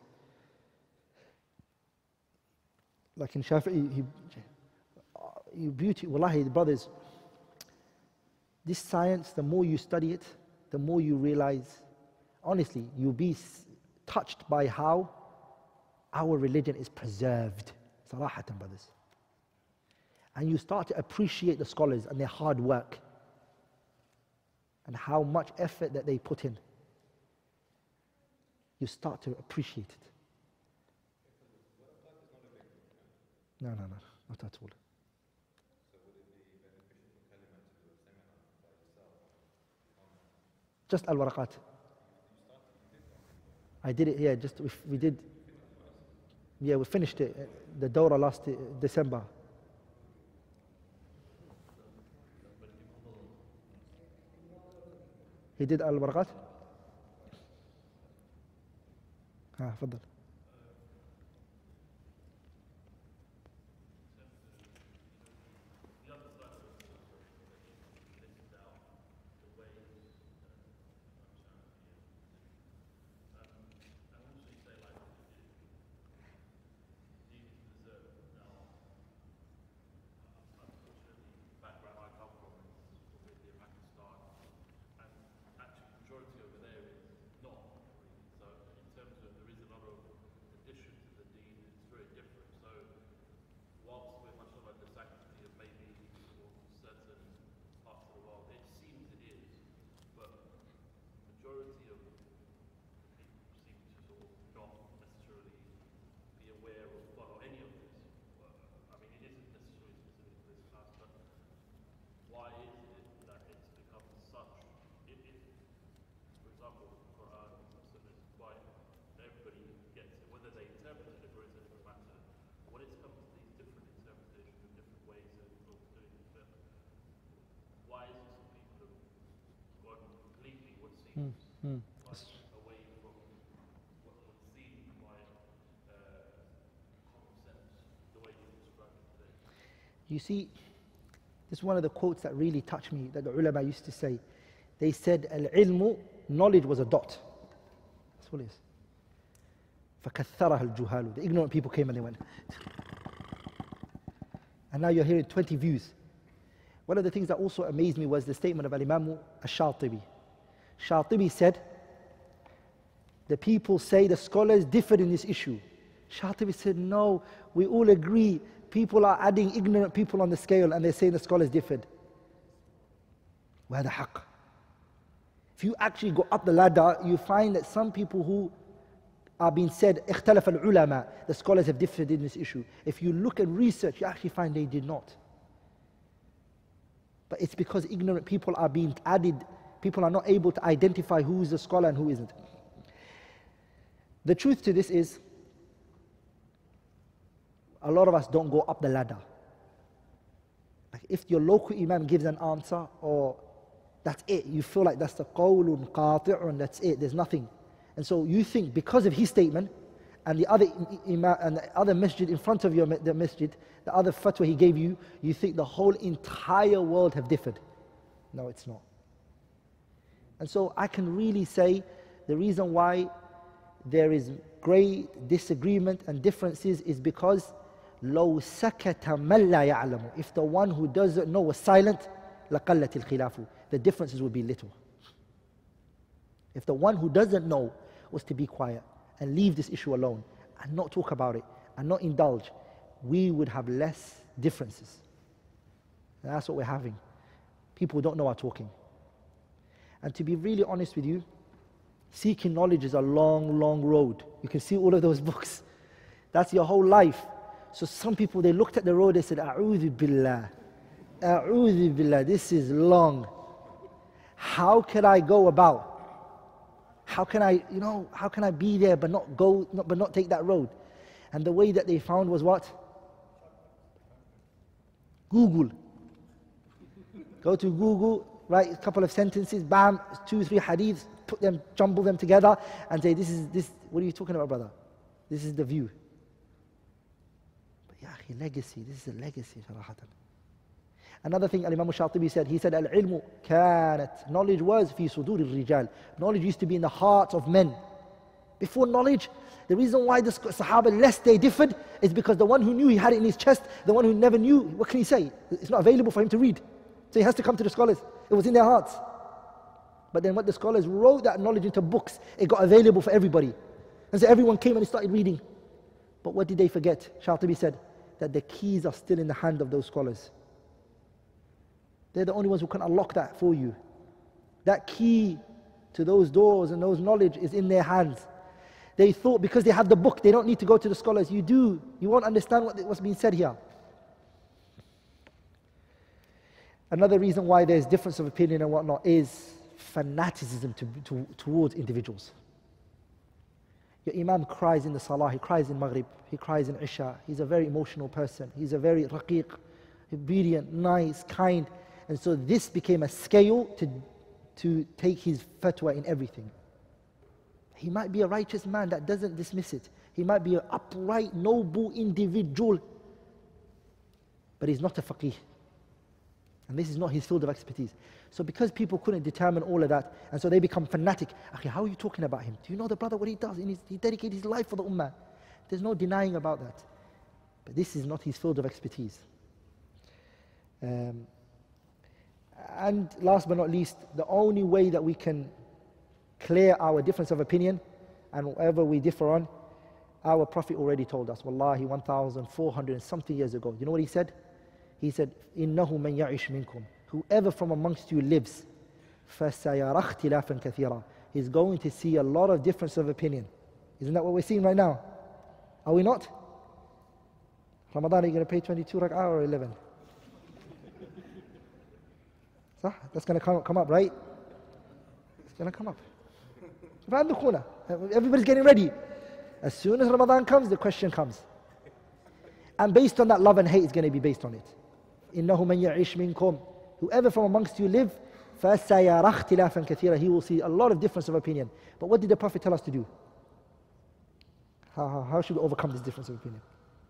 Speaker 1: Like in Shafi'i, wallahi, brothers, this science, the more you study it, the more you realize, honestly, you'll be touched by how our religion is preserved. Sarahatan, brothers. And you start to appreciate the scholars and their hard work and how much effort that they put in. You start to appreciate it. No, not at all. Just al-waraqat. I did it here, we did. Yeah, we finished it, the Dawra last December. He did al-waraqat? تفضل. Mm.
Speaker 2: away from what would seem like common sense, the way you describe it today.
Speaker 1: You see, this is one of the quotes that really touched me, that the ulama used to say. They said, al-ilmu, knowledge was a dot. That's what it is. فَكَثَّرَهَا الْجُهَالُ. The ignorant people came and they went. And now you're hearing 20 views. One of the things that also amazed me was the statement of Al-Imam Ash-Shatibi. Shatibi said, the people say the scholars differed in this issue. Shatibi said, no, we all agree. People are adding ignorant people on the scale and they're saying the scholars differed. وَهَذَا حَقٌّ. If you actually go up the ladder, you find that some people who are being said, اختلف العلماء, the scholars have differed in this issue. If you look and research, you actually find they did not. But it's because ignorant people are being added, people are not able to identify who is a scholar and who isn't. The truth to this is, a lot of us don't go up the ladder. Like if your local imam gives an answer, or that's it, you feel like that's the qawlun qati'un, that's it, there's nothing. And so you think because of his statement, and the other imam and the other masjid in front of the masjid, the other fatwa he gave you, you think the whole entire world have differed. No, it's not. And so I can really say the reason why there is great disagreement and differences is because لو سكت من لا يعلم, if the one who doesn't know was silent, لقلت الخلاف, the differences would be little. If the one who doesn't know was to be quiet and leave this issue alone and not talk about it and not indulge, we would have less differences. And that's what we're having. People who don't know are talking. And to be really honest with you, seeking knowledge is a long, long road. You can see all of those books. That's your whole life. So some people, they looked at the road, they said, A'udhu billah, A'udhu billah, this is long. How can I go about? How can I, how can I be there but not take that road? And the way that they found was what? Google. Go to Google, write a couple of sentences, bam, 2-3 hadiths, put them, jumble them together, and say, what are you talking about, brother? This is the view. But ya akhi, legacy, this is a legacy, sarahatan. Another thing Al-Imam Shatibi said, he said, Al-ilmu kanat, knowledge was fi sudur al-rijal. Knowledge used to be in the hearts of men. Before knowledge, the reason why the Sahaba, lest they differed, is because the one who knew, he had it in his chest. The one who never knew, what can he say? It's not available for him to read. So he has to come to the scholars. It was in their hearts. But then what the scholars wrote that knowledge into books, it got available for everybody. And so everyone came and started reading. But what did they forget? Shatibi said that the keys are still in the hand of those scholars. They're the only ones who can unlock that for you. That key to those doors and those knowledge is in their hands. They thought because they have the book, they don't need to go to the scholars. You do. You won't understand what's being said here. Another reason why there's difference of opinion and whatnot is fanaticism towards individuals. Your imam cries in the salah, he cries in maghrib, he cries in isha. He's a very emotional person. He's a very raqiq, obedient, nice, kind. And so this became a scale to take his fatwa in everything. He might be a righteous man that doesn't dismiss it. He might be an upright, noble individual, but he's not a faqih. And this is not his field of expertise. So because people couldn't determine all of that, and so they become fanatic. Okay, how are you talking about him? Do you know the brother, what he does? He dedicated his life for the ummah. There's no denying about that. But this is not his field of expertise. And last but not least, the only way that we can clear our difference of opinion and whatever we differ on, our Prophet already told us, Wallahi, 1,400 and something years ago. You know what he said? He said, إِنَّهُ مَنْ يَعِشْ مِنْكُمْ, whoever from amongst you lives, فَسَيَرَى اخْتِلَافًا كَثِيرًا, he's going to see a lot of difference of opinion. Isn't that what we're seeing right now? Are we not? Ramadan, are you going to pay 22 rak'ah or 11? That's going to come up, right? It's going to come up. Everybody's getting ready. As soon as Ramadan comes, the question comes. And based on that, love and hate is going to be based on it. إِنَّهُ مَنْ يَعِشْ مِنْكُمْ, whoever from amongst you live, فَسَيَرَى اخْتِلَافًا كَثِيرًا. He will see a lot of difference of opinion. But what did the Prophet tell us to do? How should we overcome this difference of opinion?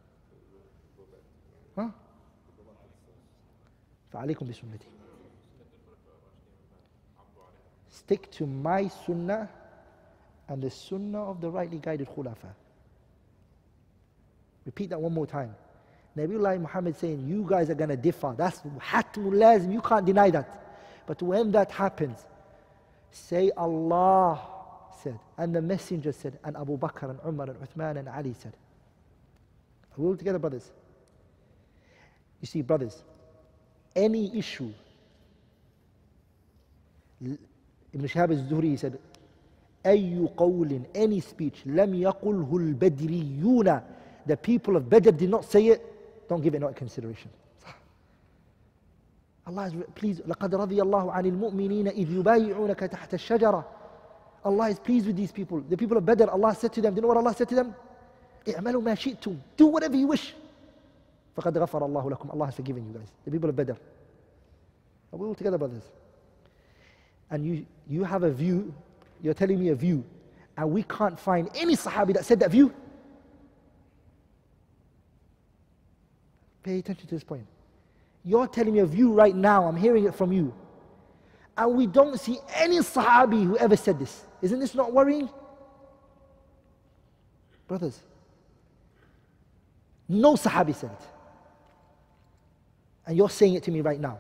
Speaker 1: Huh? فَعَلَيْكُمْ بِسُنَّتِي. Stick to my sunnah and the sunnah of the rightly guided khulafa. Repeat that one more time. Nabiullah Muhammad saying, you guys are going to differ. That's hatmul lazim. You can't deny that. But when that happens, say Allah said, and the Messenger said, and Abu Bakr and Umar and Uthman and Ali said. Are we all together, brothers? You see, brothers, any issue, Ibn Shihab al-Zuhri said, أي قول, any speech, لم يقله البدريون, the people of Badr did not say it, don't give it no consideration. Allah is pleased. لَقَدْ رَضِيَ اللَّهُ عَنِ الْمُؤْمِنِينَ إِذْ يُبَايِعُونَكَ تَحْتَ الشَّجَرَةِ. Allah is pleased with these people. The people of Badr, Allah said to them, do you know what Allah said to them? اعملوا ما شئتم. Do whatever you wish. فَقَدْ غَفَرَ اللَّهُ لَكُمْ. Allah has forgiven you guys. The people of Badr. Are we all together, brothers? And you have a view, you're telling me a view, and we can't find any Sahabi that said that view. Pay attention to this point. You're telling me a view right now, I'm hearing it from you. And we don't see any Sahabi who ever said this. Isn't this not worrying? Brothers, no Sahabi said it. And you're saying it to me right now.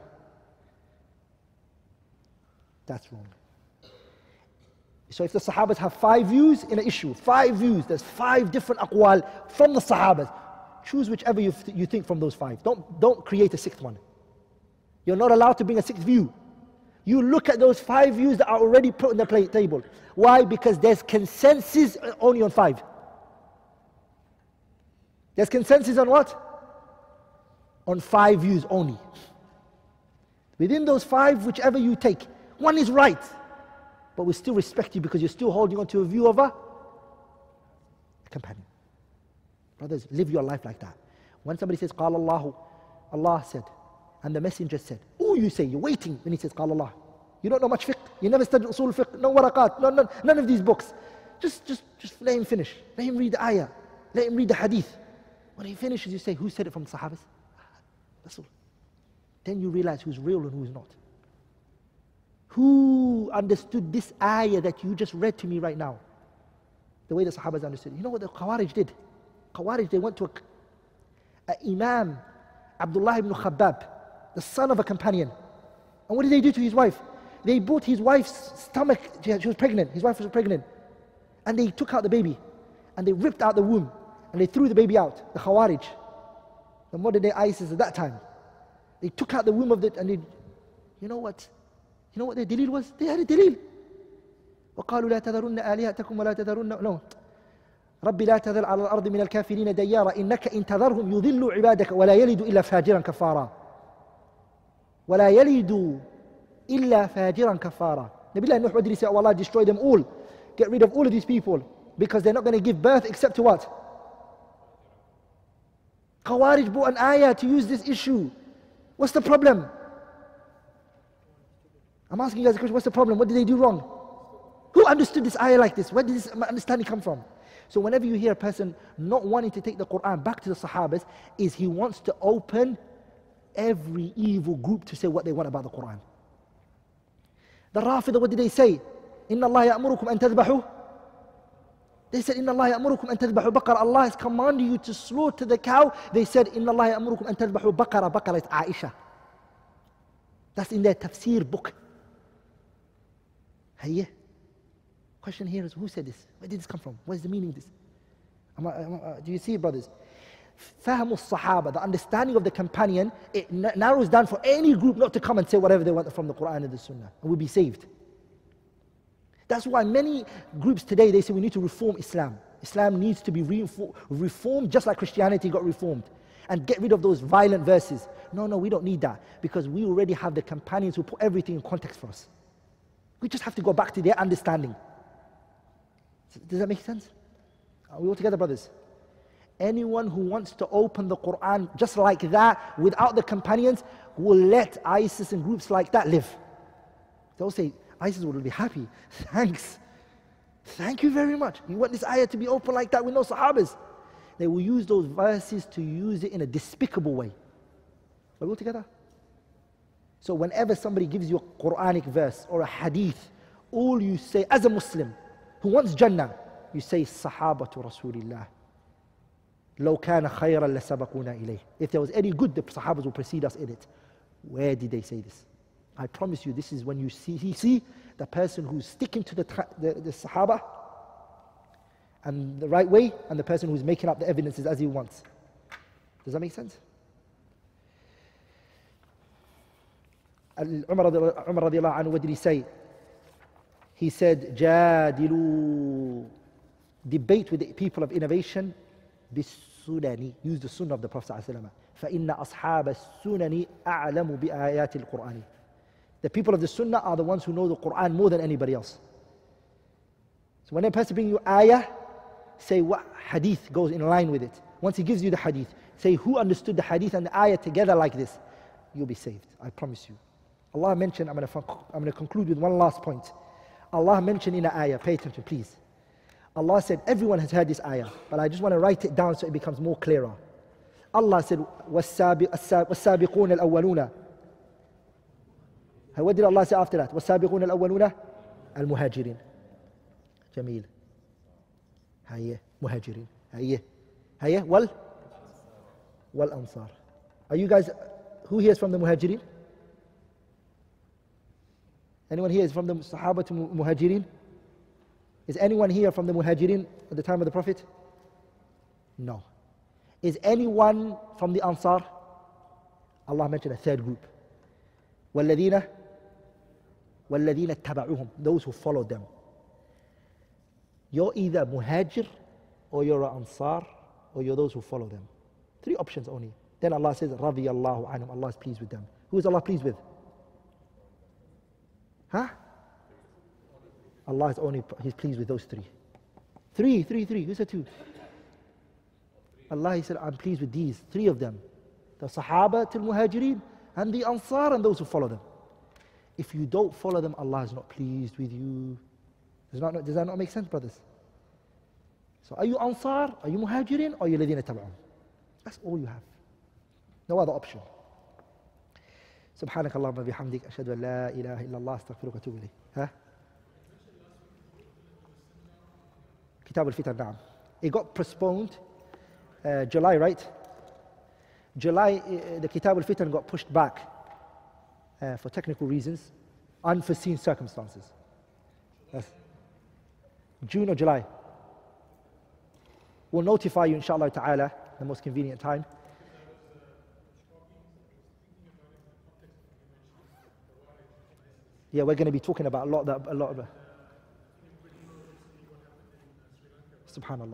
Speaker 1: That's wrong. So if the Sahabas have 5 views in an issue, 5 views, there's 5 different aqwal from the Sahabas. Choose whichever you think from those 5. Don't create a 6th one. You're not allowed to bring a 6th view. You look at those 5 views that are already put on the table. Why? Because there's consensus only on 5. There's consensus on what? On 5 views only. Within those 5, whichever you take, one is right. But we still respect you because you're still holding on to a view of a companion. Brothers, live your life like that. When somebody says, قال الله, Allah said, and the Messenger said, oh, you say, you're waiting when he says, قال Allah. You don't know much fiqh. You never studied usul fiqh, no waraqat, none of these books. Just let him finish. Let him read the ayah. Let him read the hadith. When he finishes, you say, who said it from the Sahabas? That's all. Then you realize who's real and who's not. Who understood this ayah that you just read to me right now? The way the Sahabas understood it. You know what the Khawarij did? Khawarij, they went to a Imam, Abdullah ibn Khabbab, the son of a companion. And what did they do to his wife? They brought his wife's stomach, she was pregnant, his wife was pregnant. And they took out the baby, and they ripped out the womb, and they threw the baby out, the Khawarij, the modern day ISIS at that time. They took out the womb of it, and you know what? You know what their dalil was? They had a dalil. وَقَالُوا لَا تَذَرُنَّ آلِهَتَكُمْ وَلَا تَذَرُنَّ No. رَبِّ لَا تَذَرْ عَلَى الْأَرْضِ مِنَ الْكَافِرِينَ دَيَّارًا إِنَّكَ إِن تَذَرْهُمْ يُضِلُّوا عِبَادَكَ وَلَا يَلِدُوا إِلَّا فَاجِرًا كَفَّارًا وَلَا يَلِدُوا إِلَّا فَاجِرًا كَفَّارًا. Nabiullah Nuh, what did he say? Oh, Allah, destroy them all. Get rid of all of these people because they're not going to give birth except to what? Khawarij brought an ayah to use this issue. What's the problem? I'm asking you guys a question. What's the problem? What did they do wrong? Who understood this ayah like this? Where did this understanding come from? So whenever you hear a person not wanting to take the Quran back to the Sahabas, is he wants to open every evil group to say what they want about the Quran. The Rafidah, what did they say? Inna Allah ya'murukum an tadhbahu. They said, Inna Allah ya'murukum an tadhbahu baqara. Allah is commanding you to slaughter the cow. They said, Inna Allah ya'murukum an tadhbahu baqara. Baqara is Aisha. That's in their tafsir book. Hayya. Question here is, who said this? Where did this come from? What is the meaning of this? Do you see it, brothers? Fahm al-Sahaba, the understanding of the companion, it narrows down for any group not to come and say whatever they want from the Quran and the Sunnah, and we'll be saved. That's why many groups today, they say we need to reform Islam. Islam needs to be reformed just like Christianity got reformed. And get rid of those violent verses. No, we don't need that. Because we already have the companions who put everything in context for us. We just have to go back to their understanding. Does that make sense? Are we all together, brothers? Anyone who wants to open the Quran just like that, without the companions, will let ISIS and groups like that live. They'll say, ISIS will be happy. Thanks. Thank you very much. You want this ayah to be open like that with no sahabas? They will use those verses to use it in a despicable way. Are we all together? So whenever somebody gives you a Quranic verse or a hadith, all you say as a Muslim who wants Jannah, you say Sahabatu Rasulillah. لو كان خيرا لسبقونا إليه. If there was any good, the Sahabas will precede us in it. Where did they say this? I promise you, this is when you see the person who's sticking to the Sahaba and the right way, and the person who's making up the evidences as he wants. Does that make sense? Umar radiallahu anhu, what did he say? He said, "Jadilu, debate with the people of innovation, bisunani." Use the sunnah of the Prophet ﷺ. فَإِنَّ أَصْحَابَ السُّنَنِ أَعْلَمُ بِآيَاتِ الْقُرْآنِ. The people of the sunnah are the ones who know the Qur'an more than anybody else. So when a person brings you ayah, say what hadith goes in line with it. Once he gives you the hadith, say who understood the hadith and the ayah together like this. You'll be saved, I promise you. Allah mentioned, I'm going to conclude with one last point. Allah mentioned in the ayah, pay attention please. Allah said, everyone has heard this ayah, but I just want to write it down so it becomes more clearer. Allah said, وَالسَّابِقُونَ الْأَوَّلُونَ. What did Allah say after that? وَالسَّابِقُونَ الْأَوَّلُونَ الْمُهَاجِرِينَ. Jameel. Hayya, muhajirin. Hayya, wal ansar. Are you guys, who here is from the muhajirin? Anyone here is from the Sahaba to muhajirin? Is anyone here from the muhajirin at the time of the Prophet? No. Is anyone from the ansar? Allah mentioned a third group. وَالَّذِينَ اتَّبَعُوهُم. Those who followed them. You're either muhajir, or you're an ansar, or you're those who follow them. 3 options only. Then Allah says, رَضِيَ اللَّهُ عَنْهُمْ. Allah is pleased with them. Who is Allah pleased with? Huh? Allah is only, He's pleased with those 3. 3. Who said 2? Allah, He said, I'm pleased with these, 3 of them. The Sahaba, till Muhajirin, and the Ansar, and those who follow them. If you don't follow them, Allah is not pleased with you. Does that not make sense, brothers? So are you Ansar, are you Muhajirin, or are you Ladina Tab'un? That's all you have. No other option. سبحانك اللهم وبحمدك أشهد أن لا إله إلا الله أستغفرك وأتوب إليك. ها؟ كتاب الفتن, نعم. It got postponed, July, right? July, the Kitab al-Fitan got pushed back for technical reasons, unforeseen circumstances. Yes. June or July. We'll notify you, inshallah ta'ala, the most convenient time. Yeah, we're going to be talking about a lot of Subhanallah.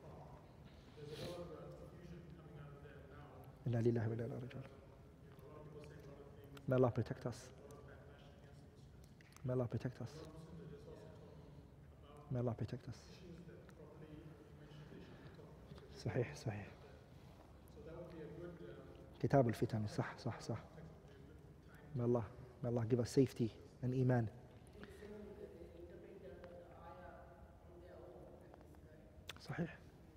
Speaker 1: Inna lillahi wa inna ilaihi raji'un. May Allah protect us. May Allah protect us. May Allah protect us. Sahih. Kitab al-Fitan, صح. May Allah give us safety and iman. Sahih.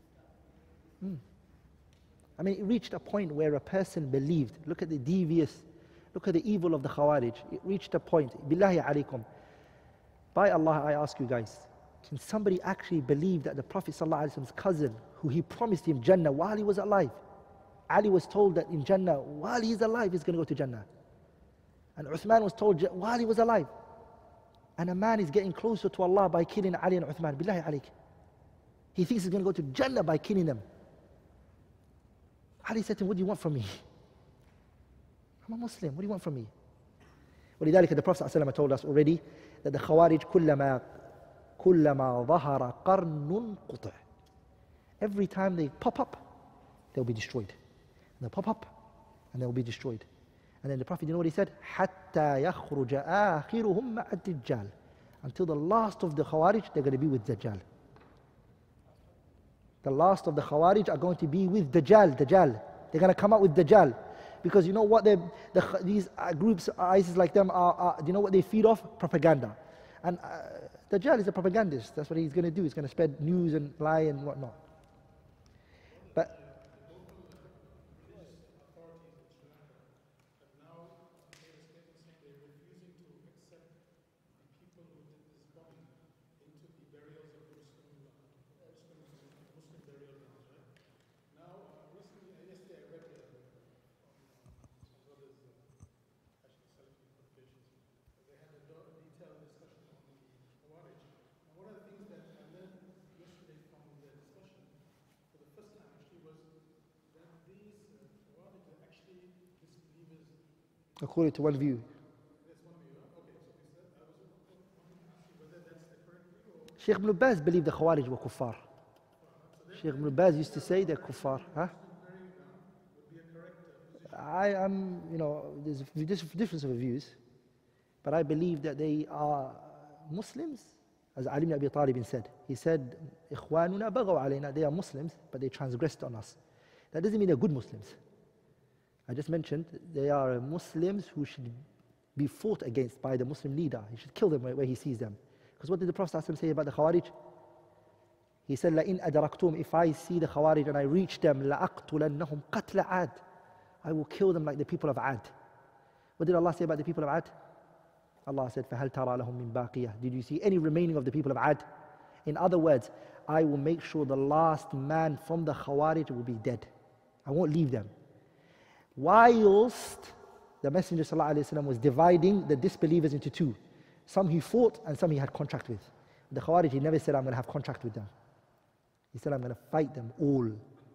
Speaker 1: I mean, it reached a point where a person believed. Look at the evil of the Khawarij. It reached a point. Billahi alaykum. By Allah, I ask you guys, can somebody actually believe that the Prophet ﷺ's cousin, who he promised him Jannah while he was alive, Ali was told that in Jannah, while he's alive, he's going to go to Jannah. And Uthman was told while he was alive. And a man is getting closer to Allah by killing Ali and Uthman. Billahi alayk. He thinks he's going to go to Jannah by killing them. Ali said to him, what do you want from me? I'm a Muslim, what do you want from me? ولذلك the Prophet ﷺ told us already that the Khawarij كلما ظهر قرن قطع. Every time they pop up, they'll be destroyed. And they'll pop up, and they'll be destroyed. And then the Prophet, you know what he said? حتى يخرج آخرهم مع الدجال. Until the last of the Khawarij, they're going to be with Dajjal. The last of the Khawarij are going to be with Dajjal. They're going to come out with Dajjal. Because you know what these groups, ISIS like them, do you know what they feed off? Propaganda. And Dajjal is a propagandist. That's what he's going to do. He's going to spread news and lie and whatnot. But according to one view. Sheikh Ibn Baz believed the Khawarij were kuffar. Sheikh Ibn Baz used to say they're kuffar. Huh? I am, there's a difference of views, but I believe that they are Muslims. As Ali ibn Abi Talib said, he said, إخواننا بغوا علينا, they are Muslims, but they transgressed on us. That doesn't mean they're good Muslims. I just mentioned they are Muslims who should be fought against by the Muslim leader. He should kill them where he sees them. Because what did the Prophet ﷺ say about the Khawarij? He said, لَإِنْ أَدْرَكْتُمْ, if I see the Khawarij and I reach them, لَأَقْتُلَنَّهُمْ قَتْلَ عَادٍ, I will kill them like the people of Ad. What did Allah say about the people of Ad? Allah said, فَهَلْ تَرَى لَهُم مِّن بَاقِيَةٍ, did you see any remaining of the people of Ad? In other words, I will make sure the last man from the Khawarij will be dead. I won't leave them. Whilst the Messenger ﷺ was dividing the disbelievers into two. Some he fought and some he had contract with. The Khawarij, he never said, I'm going to have contract with them. He said, I'm going to fight them all.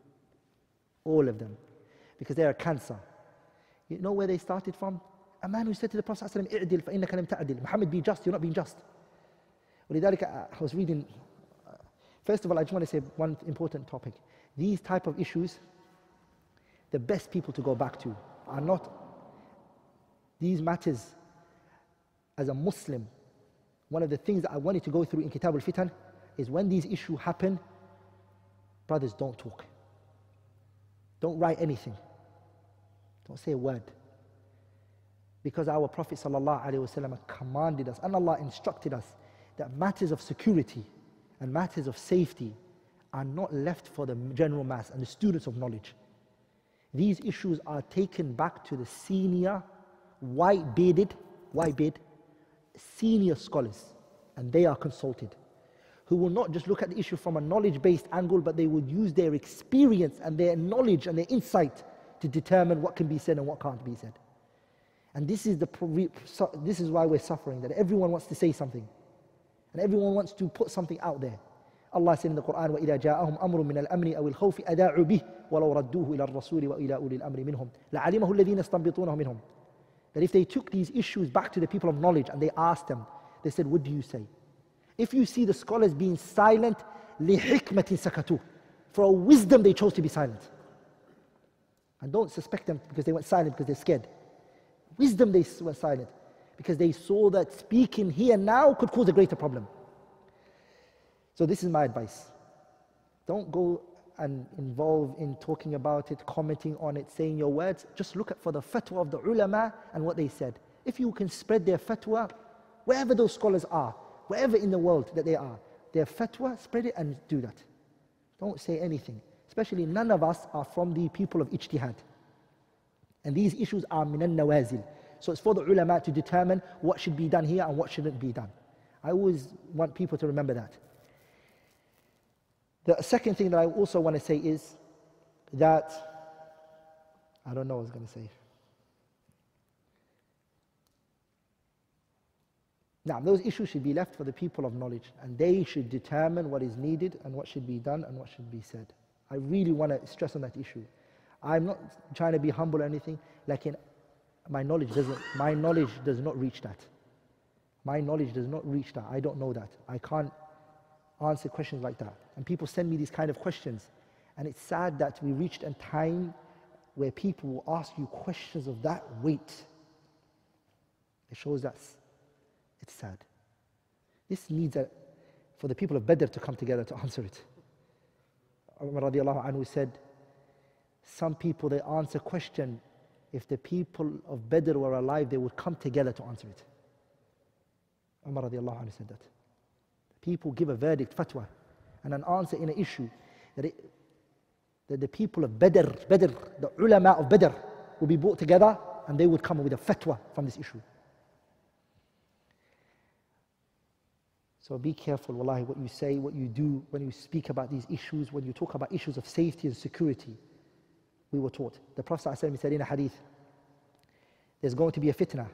Speaker 1: All of them. Because they are cancer. You know where they started from? A man who said to the Prophet ﷺ, اعدل فإنك لم تعدل. Muhammad, be just, you're not being just. ولذلك I was reading, first of all, I just want to say one important topic. These type of issues, the best people to go back to are not these matters. As a Muslim, one of the things that I wanted to go through in Kitab al-Fitan is when these issues happen, brothers, don't talk. Don't write anything. Don't say a word. Because our Prophet ﷺ commanded us, and Allah instructed us, that matters of security and matters of safety are not left for the general mass and the students of knowledge. These issues are taken back to the senior, white-bearded, senior scholars, and they are consulted, who will not just look at the issue from a knowledge-based angle, but they would use their experience and their knowledge and their insight to determine what can be said and what can't be said. And this is why we're suffering, that everyone wants to say something, and everyone wants to put something out there. Allah said in the Quran, وَإِذَا جَاءَهُمْ أَمْرٌ مِّنَ الْأَمْنِ أَوِ الْخَوْفِ أَذَاعُوا بِهِ وَلَوْ رَدُّوهُ إِلَى الرَّسُولِ وَإِلَى أُولِي الْأَمْرِ مِنْهُمْ لَعَلِمَهُ الَّذِينَ يَسْتَنبِطُونَهُ مِنْهُمْ. That if they took these issues back to the people of knowledge and they asked them, they said, what do you say? If you see the scholars being silent, لِحِكْمَةٍ سَكَتُوا, for a wisdom they chose to be silent. And don't suspect them because they went silent because they're scared. Wisdom they were silent because they saw that speaking here now could cause a greater problem. So this is my advice. Don't go and involve in talking about it, commenting on it, saying your words. Just look for the fatwa of the ulama and what they said. If you can spread their fatwa, wherever those scholars are, wherever in the world that they are, their fatwa, spread it and do that. Don't say anything. Especially none of us are from the people of ijtihad. And these issues are min al-nawazil. So it's for the ulama to determine what should be done here and what shouldn't be done. I always want people to remember that. The second thing that I also want to say is that, I don't know what I was going to say. Now, those issues should be left for the people of knowledge, and they should determine what is needed and what should be done and what should be said. I really want to stress on that issue. I'm not trying to be humble or anything, like my knowledge does not reach that. My knowledge does not reach that. I don't know that. I can't answer questions like that. And people send me these kind of questions. And it's sad that we reached a time where people will ask you questions of that weight. It shows that it's sad. This needs for the people of Badr to come together to answer it. Umar radiallahu anhu said, some people, they answer question if the people of Badr were alive, they would come together to answer it. Umar radiallahu anhu said that. People give a verdict, fatwa, and an answer in an issue that the people of Badr, the ulama of Badr, would be brought together and they would come with a fatwa from this issue. So be careful, wallahi, what you say, what you do when you speak about these issues, when you talk about issues of safety and security. We were taught. The Prophet ﷺ said in a hadith, there's going to be a fitna.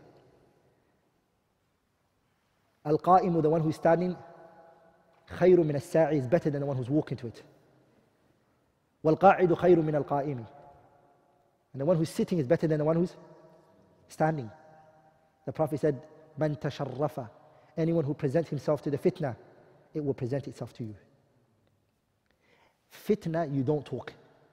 Speaker 1: Al-qa'imu, the one who's standing, khayru min as-sa'i, is better than the one who's walking to it. Wal-qa'idu khayru min al-qa'imi. And the one who's sitting is better than the one who's standing. The Prophet said, man tasharrafa. Anyone who presents himself to the fitna, it will present itself to you. Fitna, you don't talk.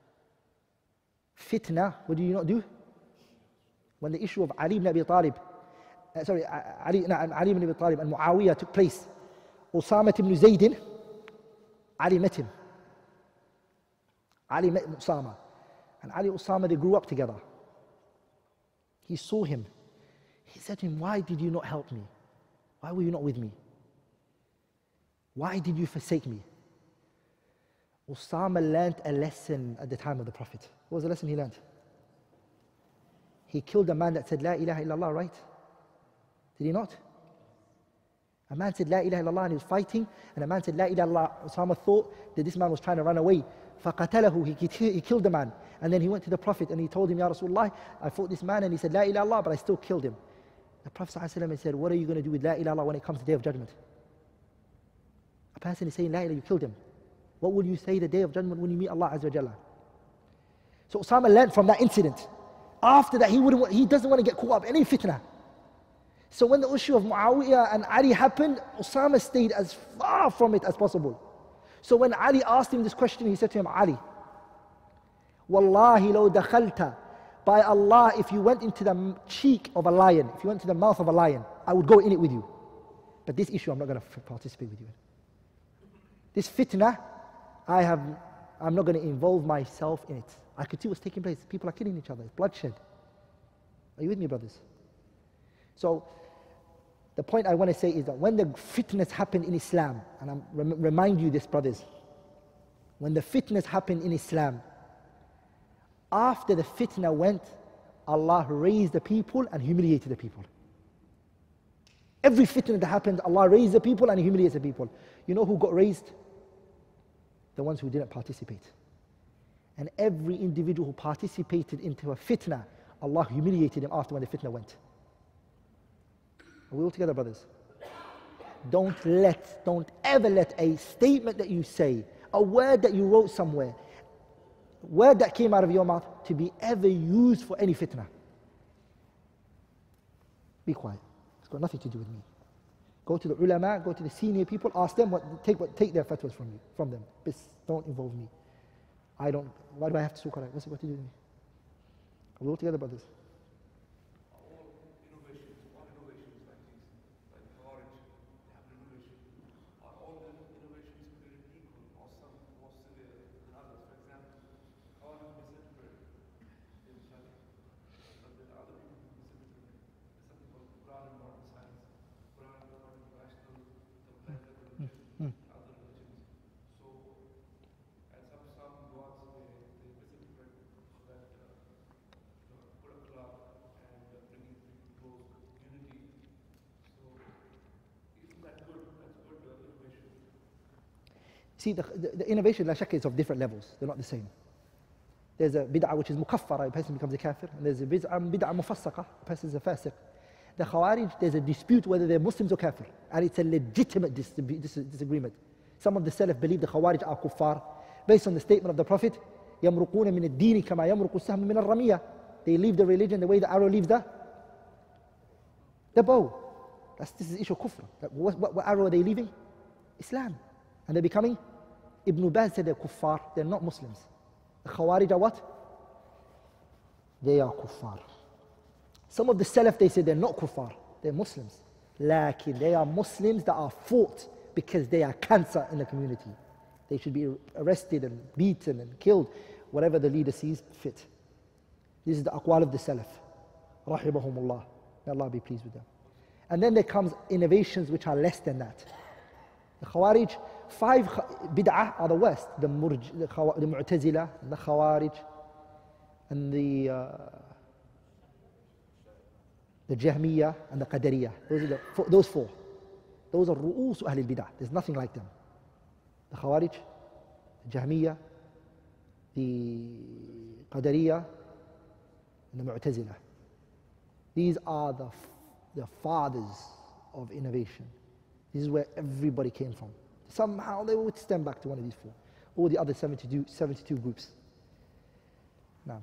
Speaker 1: Fitna, what do you not do? When the issue of Ali ibn Abi Talib, Ali ibn Abi Talib and Muawiyah took place, Usama ibn Zaydin, Ali met him. Ali met Usama. And Ali and Usama, they grew up together. He saw him. He said to him, why did you not help me? Why were you not with me? Why did you forsake me? Usama learned a lesson at the time of the Prophet. What was the lesson he learned? He killed a man that said, La ilaha illallah, right? Did he not? A man said, La ilaha illallah, and he was fighting, and a man said, La ilaha illallah. Usama thought that this man was trying to run away. فَقَتَلَهُ, he killed the man. And then he went to the Prophet and he told him, Ya Rasulullah, I fought this man, and he said, La ilaha illallah, but I still killed him. The Prophet ﷺ said, what are you going to do with La ilaha illallah when it comes to the Day of Judgment? A person is saying, La ilaha, you killed him. What will you say the Day of Judgment when you meet Allah Azza wa Jalla? So Usama learned from that incident. After that, he doesn't want to get caught up in any fitna. So when the issue of Muawiyah and Ali happened, Usama stayed as far from it as possible. So when Ali asked him this question, he said to him, Ali, Wallahi law dakhalta, by Allah, if you went into the cheek of a lion, if you went to the mouth of a lion, I would go in it with you. But this issue, I'm not going to participate with you in. This fitna, I'm not going to involve myself in it. I could see what's taking place. People are killing each other. It's bloodshed. Are you with me, brothers? So, the point I want to say is that when the fitnas happened in Islam, and I remind you this, brothers, when the fitnas happened in Islam, after the fitna went, Allah raised the people and humiliated the people. Every fitna that happened, Allah raised the people and humiliated the people. You know who got raised? The ones who didn't participate. And every individual who participated into a fitna, Allah humiliated him after when the fitna went. Are we all together, brothers? Don't ever let a statement that you say, a word that you wrote somewhere, word that came out of your mouth to be ever used for any fitna. Be quiet. It's got nothing to do with me. Go to the ulama, go to the senior people, ask them, take their fatwas from them. But don't involve me. Why do I have to talk about it? What's it got to do with me? Are we all together, brothers? See, the innovation, la shakka, is of different levels. They're not the same. There's a bid'ah which is mukaffara, a person becomes a kafir. And there's a bid'ah mufassaqa, a person is a fasiq. The Khawarij, there's a dispute whether they're Muslims or kafir. And it's a legitimate disagreement. Some of the Salaf believe the Khawarij are kuffar, based on the statement of the Prophet, يَمْرُقُونَ مِنَ الدِّينِ كَمَا يَمْرُقُ السَّهْمُ مِنَ الرَّمِيَّةِ. They leave the religion the way the arrow leaves the bow. This is the issue of kufr. What arrow are they leaving? Islam. And they're becoming, Ibn Baz said they're kuffar, they're not Muslims. The Khawarij are what? They are kuffar. Some of the Salaf, they say they're not kuffar, they're Muslims. Lakin, they are Muslims that are fought because they are cancer in the community. They should be arrested and beaten and killed, whatever the leader sees fit. This is the aqwal of the Salaf. Rahimahumullah. May Allah be pleased with them. And then there comes innovations which are less than that. The Khawarij, 5 bid'ah are the worst. The Mu'tazila, the Khawarij, and the Jahmiyyah and the Qadariyah. Those 4. Those are ru'us Ahl al-Bid'ah. There's nothing like them. The Khawarij, the Jahmiyyah, the Qadariyah, and the Mu'tazila. These are the fathers of innovation. This is where everybody came from. Somehow they would stem back to one of these 4. All the other 72 groups. Now.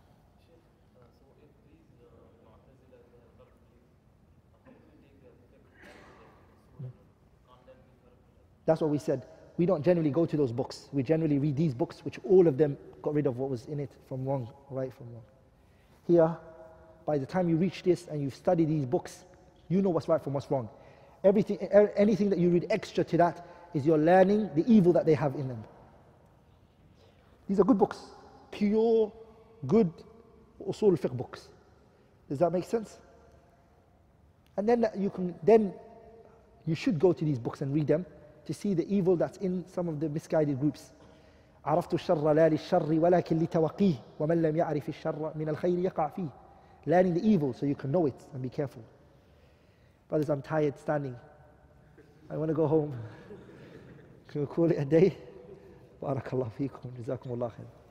Speaker 1: That's what we said. We don't generally go to those books. We generally read these books, which all of them got rid of what was in it from wrong, right from wrong. Here, by the time you reach this and you've studied these books, you know what's right from what's wrong. Anything that you read extra to that is you're learning the evil that they have in them. These are good books. Pure, good usul al-fiqh books. Does that make sense? And then you should go to these books and read them to see the evil that's in some of the misguided groups. عرفت الشر لا للشر ولكن لتوقيه ومن لم يعرف الشر من الخير يقع فيه. Learning the evil so you can know it and be careful. Brothers, I'm tired standing. I want to go home. Can we call it a day? بارك الله فيكم. جزاكم الله خير.